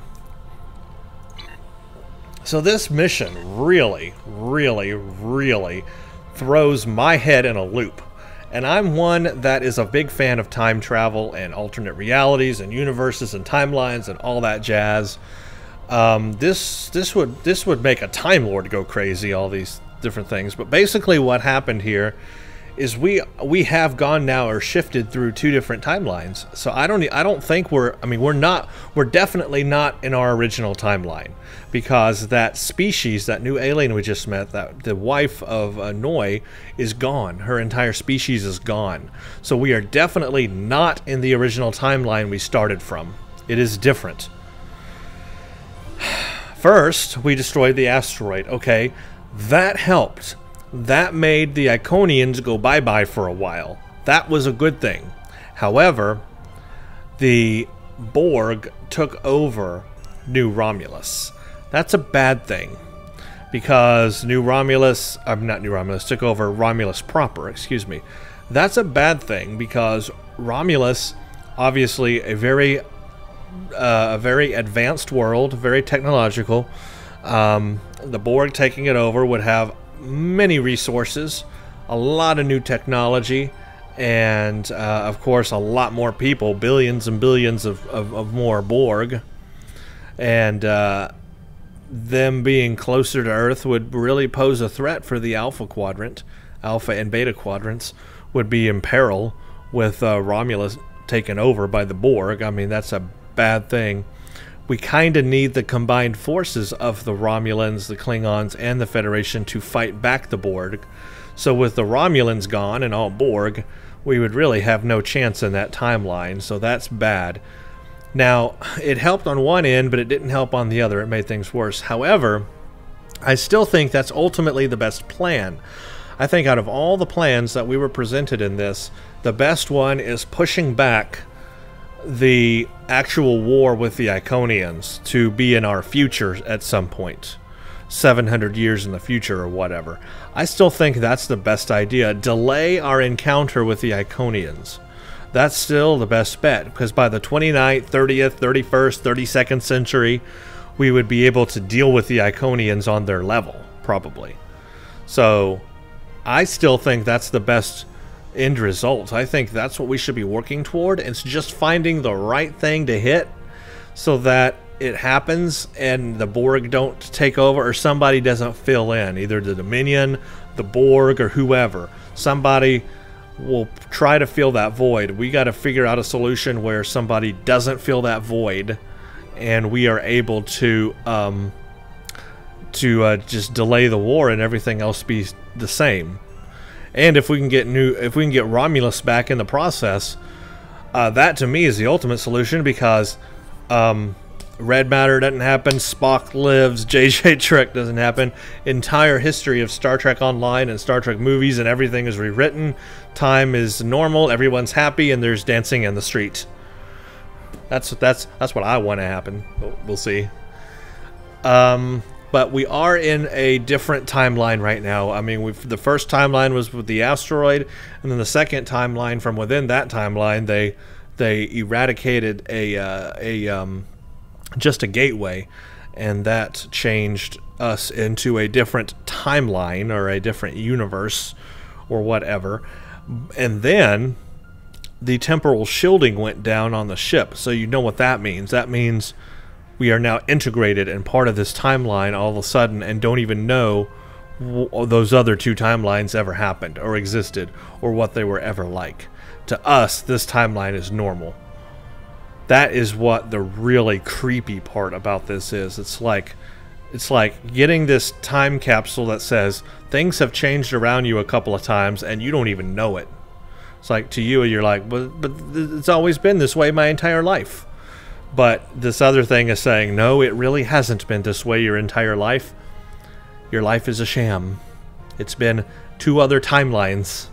So this mission really, really, really throws my head in a loop. And I'm one that is a big fan of time travel and alternate realities and universes and timelines and all that jazz. Um, this this would this would make a Time Lord go crazy, all these different things. But basically what happened here is we we have gone now or shifted through two different timelines. So I don't I don't think we're I mean we're not we're definitely not in our original timeline, because that species, that new alien we just met, that the wife of uh, Noi, is gone. Her entire species is gone. So we are definitely not in the original timeline we started from. It is different. First, we destroyed the asteroid. Okay, that helped. That made the Iconians go bye-bye for a while. That was a good thing. However, the Borg took over New Romulus. That's a bad thing, because New Romulus, I'm not New Romulus, took over Romulus proper, excuse me. That's a bad thing, because Romulus, obviously a very, uh, a very advanced world, very technological. Um, the Borg taking it over would have many resources, a lot of new technology, and uh, of course a lot more people, billions and billions of, of, of more Borg. And uh, them being closer to Earth would really pose a threat for the Alpha Quadrant. Alpha and Beta Quadrants would be in peril with uh, Romulus taken over by the Borg. I mean, that's a bad thing. We kind of need the combined forces of the Romulans, the Klingons, and the Federation to fight back the Borg. So with the Romulans gone and all Borg, we would really have no chance in that timeline, so that's bad. Now, it helped on one end, but it didn't help on the other. It made things worse. However, I still think that's ultimately the best plan. I think out of all the plans that we were presented in this, the best one is pushing back the actual war with the Iconians to be in our future at some point, seven hundred years in the future or whatever. I still think that's the best idea. Delay our encounter with the Iconians. That's still the best bet, because by the twenty-ninth, thirtieth, thirty-first, thirty-second century, we would be able to deal with the Iconians on their level, probably. So I still think that's the best end result. I think that's what we should be working toward. It's just finding the right thing to hit so that it happens and the Borg don't take over, or somebody doesn't fill in, either the Dominion, the Borg, or whoever. Somebody will try to fill that void. We got to figure out a solution where somebody doesn't fill that void, and we are able to um, to uh, just delay the war and everything else be the same. And if we can get new, if we can get Romulus back in the process, uh, that to me is the ultimate solution, because um, red matter doesn't happen, Spock lives, J J Trek doesn't happen. Entire history of Star Trek Online and Star Trek movies and everything is rewritten. Time is normal, everyone's happy, and there's dancing in the street. That's that's that's what I want to happen. We'll see. Um. But we are in a different timeline right now. I mean, we've, the first timeline was with the asteroid, and then the second timeline, from within that timeline, they they eradicated a uh, a um, just a gateway, and that changed us into a different timeline or a different universe or whatever. And then the temporal shielding went down on the ship, so you know what that means. That means we are now integrated and part of this timeline all of a sudden, and don't even know w those other two timelines ever happened or existed or what they were ever like. To us, this timeline is normal. That is what the really creepy part about this is. It's like it's like getting this time capsule that says things have changed around you a couple of times and you don't even know it. It's like, to you, you're like, but, but it's always been this way my entire life. But this other thing is saying, no, it really hasn't been this way your entire life. Your life is a sham. It's been two other timelines.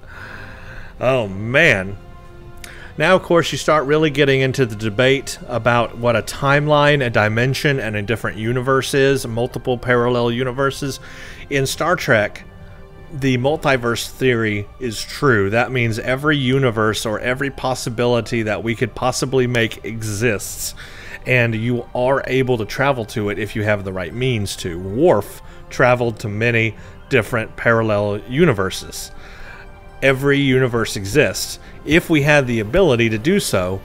Oh, man. Now, of course, you start really getting into the debate about what a timeline, a dimension, and a different universe is, multiple parallel universes. In Star Trek, the multiverse theory is true. That means every universe or every possibility that we could possibly make exists, and you are able to travel to it if you have the right means to. Worf traveled to many different parallel universes. Every universe exists. If we had the ability to do so,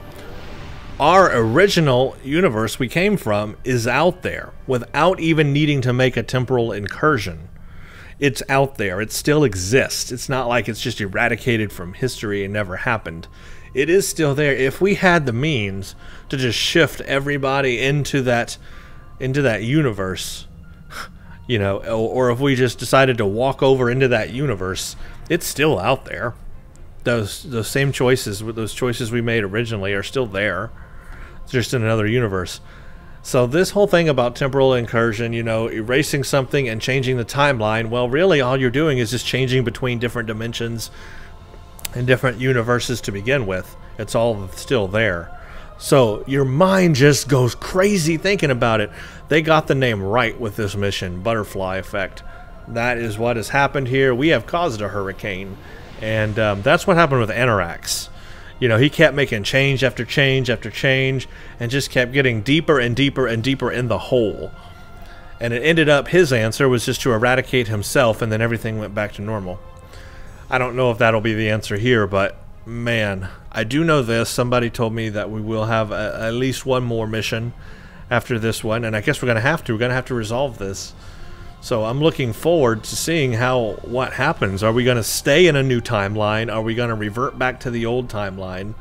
our original universe we came from is out there without even needing to make a temporal incursion. It's out there. It still exists. It's not like it's just eradicated from history and never happened. It is still there. If we had the means to just shift everybody into that into that universe, you know, or, or if we just decided to walk over into that universe, it's still out there. Those those same choices, those choices we made originally, are still there. It's just in another universe. So this whole thing about temporal incursion, you know, erasing something and changing the timeline, well, really all you're doing is just changing between different dimensions and different universes to begin with. It's all still there. So your mind just goes crazy thinking about it. They got the name right with this mission, Butterfly Effect. That is what has happened here. We have caused a hurricane. And um, that's what happened with Anarax. You know, he kept making change after change after change and just kept getting deeper and deeper and deeper in the hole. And it ended up, his answer was just to eradicate himself, and then everything went back to normal. I don't know if that'll be the answer here, but man, I do know this. Somebody told me that we will have a, at least one more mission after this one, and I guess we're going to have to. We're going to have to resolve this. So I'm looking forward to seeing how what happens. Are we going to stay in a new timeline? Are we going to revert back to the old timeline?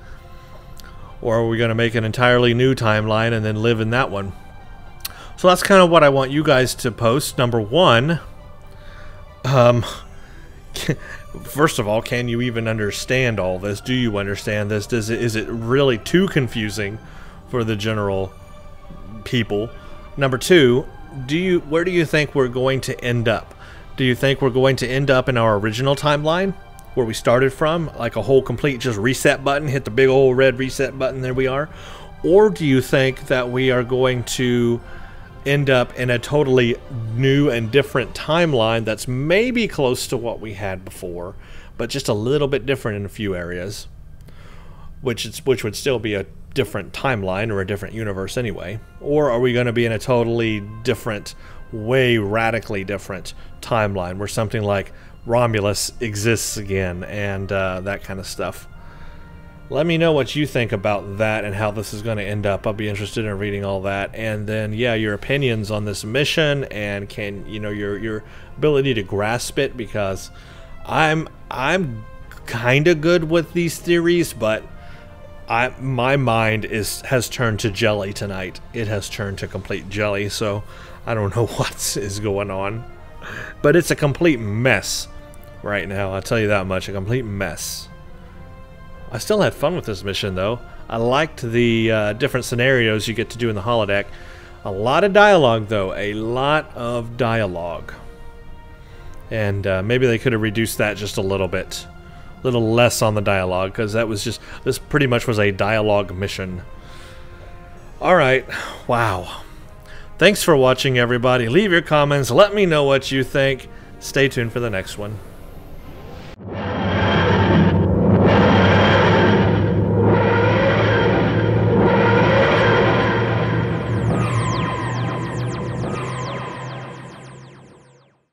Or are we going to make an entirely new timeline and then live in that one? So that's kind of what I want you guys to post. Number one, um, first of all, can you even understand all this? Do you understand this? Does it, is it really too confusing for the general people? Number two, Do you, where do you think we're going to end up? Do you think we're going to end up in our original timeline, where we started from, like a whole complete just reset button, hit the big old red reset button, there we are? Or do you think that we are going to end up in a totally new and different timeline that's maybe close to what we had before, but just a little bit different in a few areas, which is, which would still be a different timeline or a different universe anyway? Or are we going to be in a totally different, way radically different timeline where something like Romulus exists again and uh, that kind of stuff? Let me know what you think about that and how this is going to end up. I'll be interested in reading all that. And then, yeah, your opinions on this mission and can, you know, your your ability to grasp it, because I'm I'm kind of good with these theories, but I, my mind is has turned to jelly tonight. It has turned to complete jelly, so I don't know what is going on. But it's a complete mess right now, I'll tell you that much. A complete mess. I still had fun with this mission, though. I liked the uh, different scenarios you get to do in the holodeck. A lot of dialogue, though. A lot of dialogue. And uh, maybe they could have reduced that just a little bit. Little less on the dialogue, because that was just, this pretty much was a dialogue mission. Alright, wow. Thanks for watching, everybody. Leave your comments, let me know what you think. Stay tuned for the next one.